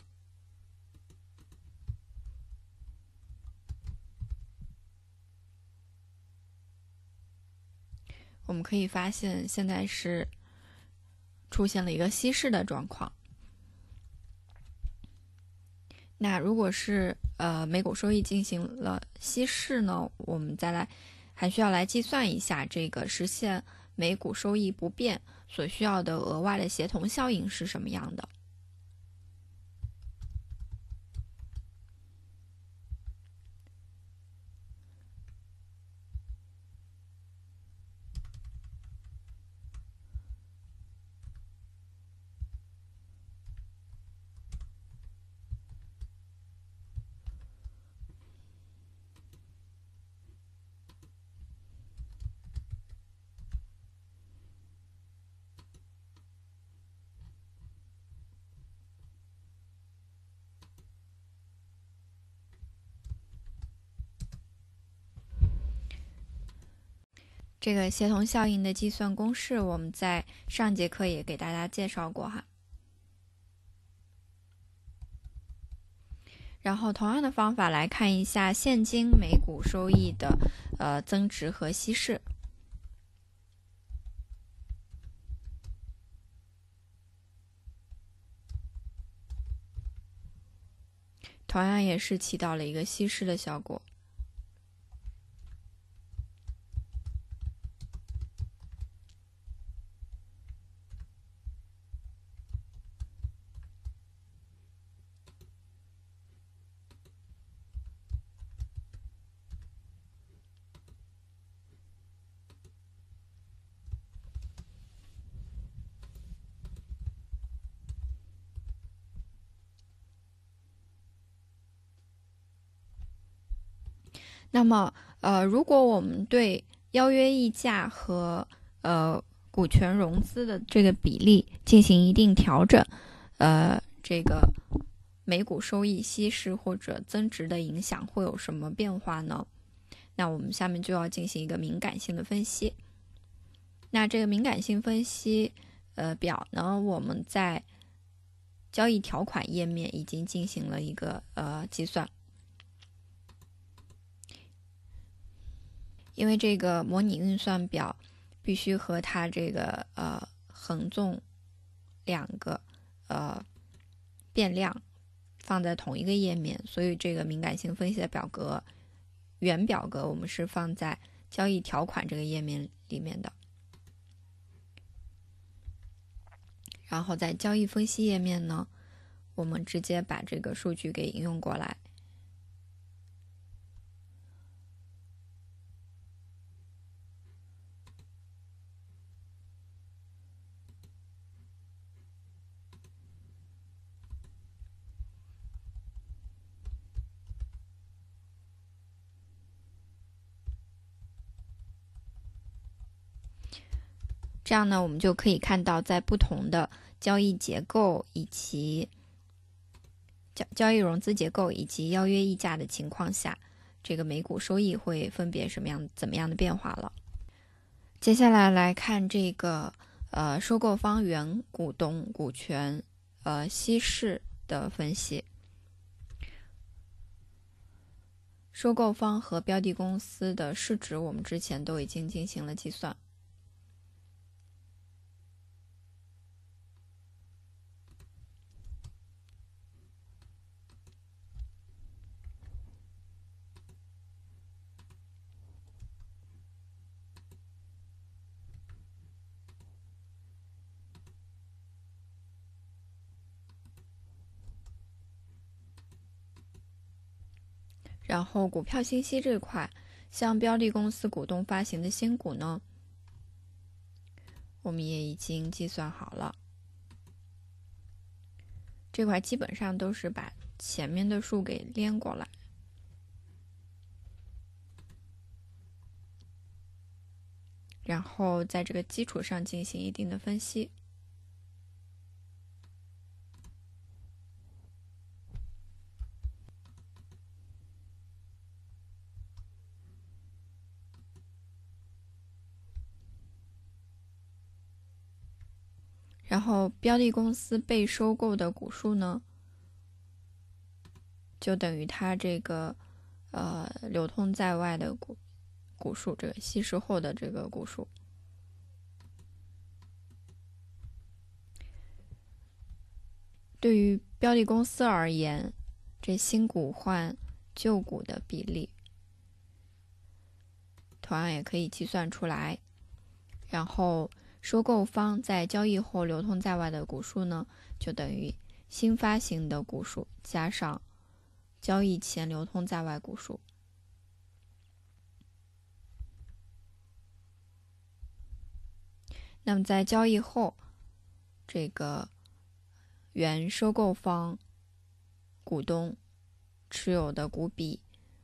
我们可以发现现在是出现了一个稀释的状况。那如果是呃每股收益进行了稀释呢，我们再来还需要来计算一下这个实现每股收益不变所需要的额外的协同效应是什么样的。这个协同效应的计算公式，我们在上节课也给大家介绍过哈。然后同样的方法来看一下现金每股收益的呃增值和稀释。同样也是起到了一个稀释的效果。那么，呃，如果我们对邀约溢价和呃股权融资的这个比例进行一定调整，呃，这个每股收益稀释或者增值的影响会有什么变化呢？那我们下面就要进行一个敏感性的分析。那这个敏感性分析，呃，表呢，我们在交易条款页面已经进行了一个呃计算。因为这个模拟运算表必须和它这个呃横纵两个呃变量放在同一个页面，所以这个敏感性分析的表格原表格我们是放在交易条款这个页面里面的。然后在交易分析页面呢，我们直接把这个数据给引用过来。 这样呢，我们就可以看到在不同的交易结构以及交交易融资结构以及邀约溢价的情况下，这个每股收益会分别什么样怎么样的变化了。接下来来看这个呃收购方原股东股权呃稀释的分析。收购方和标的公司的市值我们之前都已经进行了计算。然后股票信息这块，向标的公司股东发行的新股呢，我们也已经计算好了。这块基本上都是把前面的数给连过来，然后在这个基础上进行一定的分析。然后标的公司被收购的股数呢，就等于它这个呃流通在外的股股数，这个稀释后的这个股数。对于标的公司而言，这新股换旧股的比例同样也可以计算出来。然后收购方在交易后流通在外的股数呢，就等于新发行的股数加上交易前流通在外股数。那么在交易后，这个原收购方股东持有的股比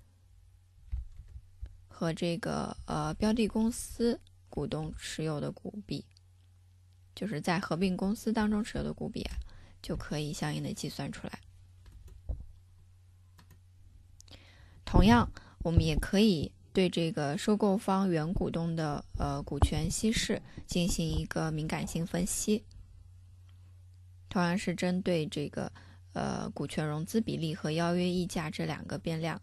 和这个呃标的公司股东持有的股比，就是在合并公司当中持有的股比啊，就可以相应的计算出来。同样，我们也可以对这个收购方原股东的呃股权稀释进行一个敏感性分析，同样是针对这个呃股权融资比例和邀约溢价这两个变量。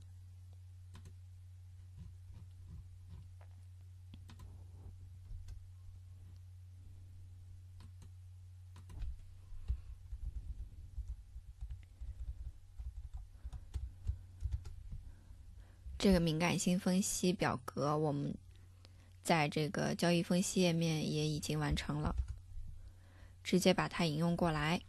这个敏感性分析表格我们在这个交易分析页面也已经完成了，直接把它引用过来。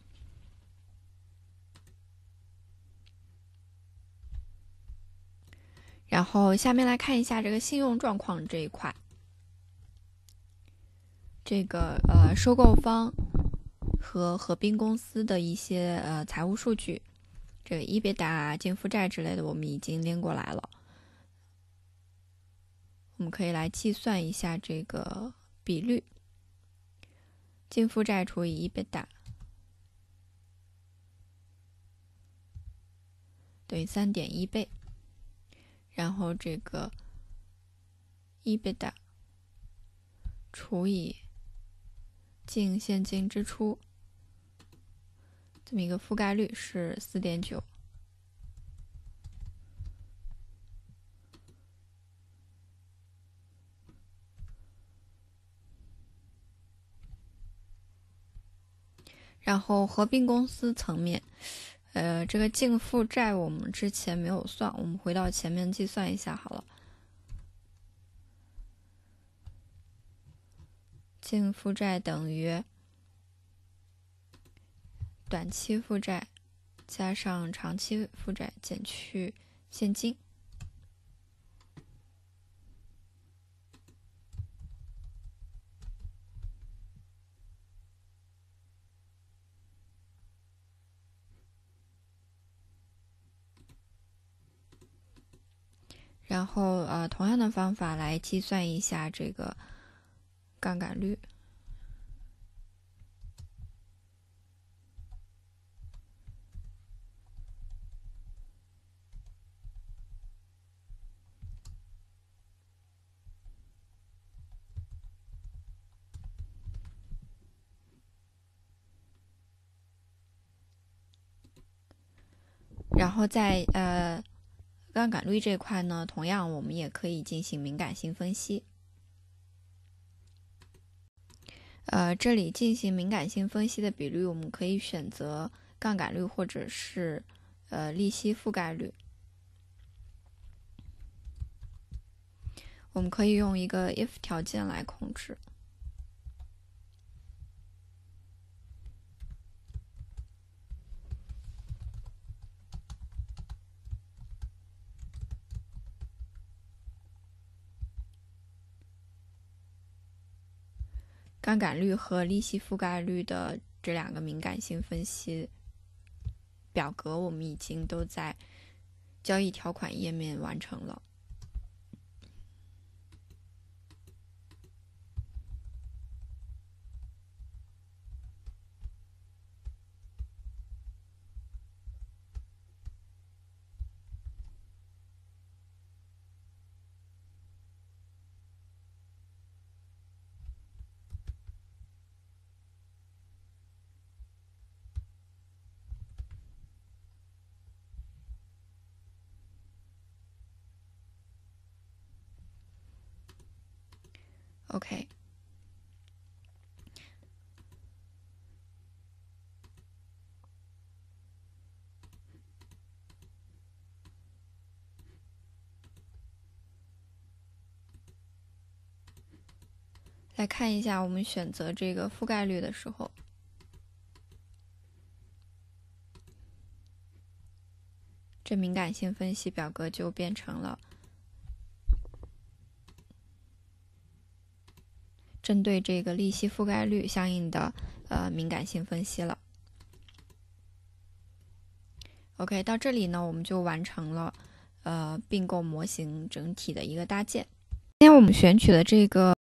然后下面来看一下这个信用状况这一块。这个呃收购方和合并公司的一些呃财务数据，这个 EBITDA、净负债之类的我们已经连过来了。我们可以来计算一下这个比率，净负债除以 EBITDA 等于 三点一 倍，然后这个 EBITDA 除以净现金支出，这么一个覆盖率是 四点九。然后合并公司层面，呃，这个净负债我们之前没有算，我们回到前面计算一下好了。净负债等于短期负债加上长期负债减去现金。然后呃，同样的方法来计算一下这个杠杆率。 然后在呃杠杆率这块呢，同样我们也可以进行敏感性分析。呃，这里进行敏感性分析的比率，我们可以选择杠杆率或者是呃利息覆盖率。我们可以用一个 if 条件来控制。杠杆率和利息覆盖率的这两个敏感性分析表格，我们已经都在交易条款页面完成了。OK， 来看一下我们选择这个覆盖率的时候，这敏感性分析表格就变成了针对这个利息覆盖率相应的呃敏感性分析了。OK， 到这里呢，我们就完成了呃并购模型整体的一个搭建。今天我们选取的这个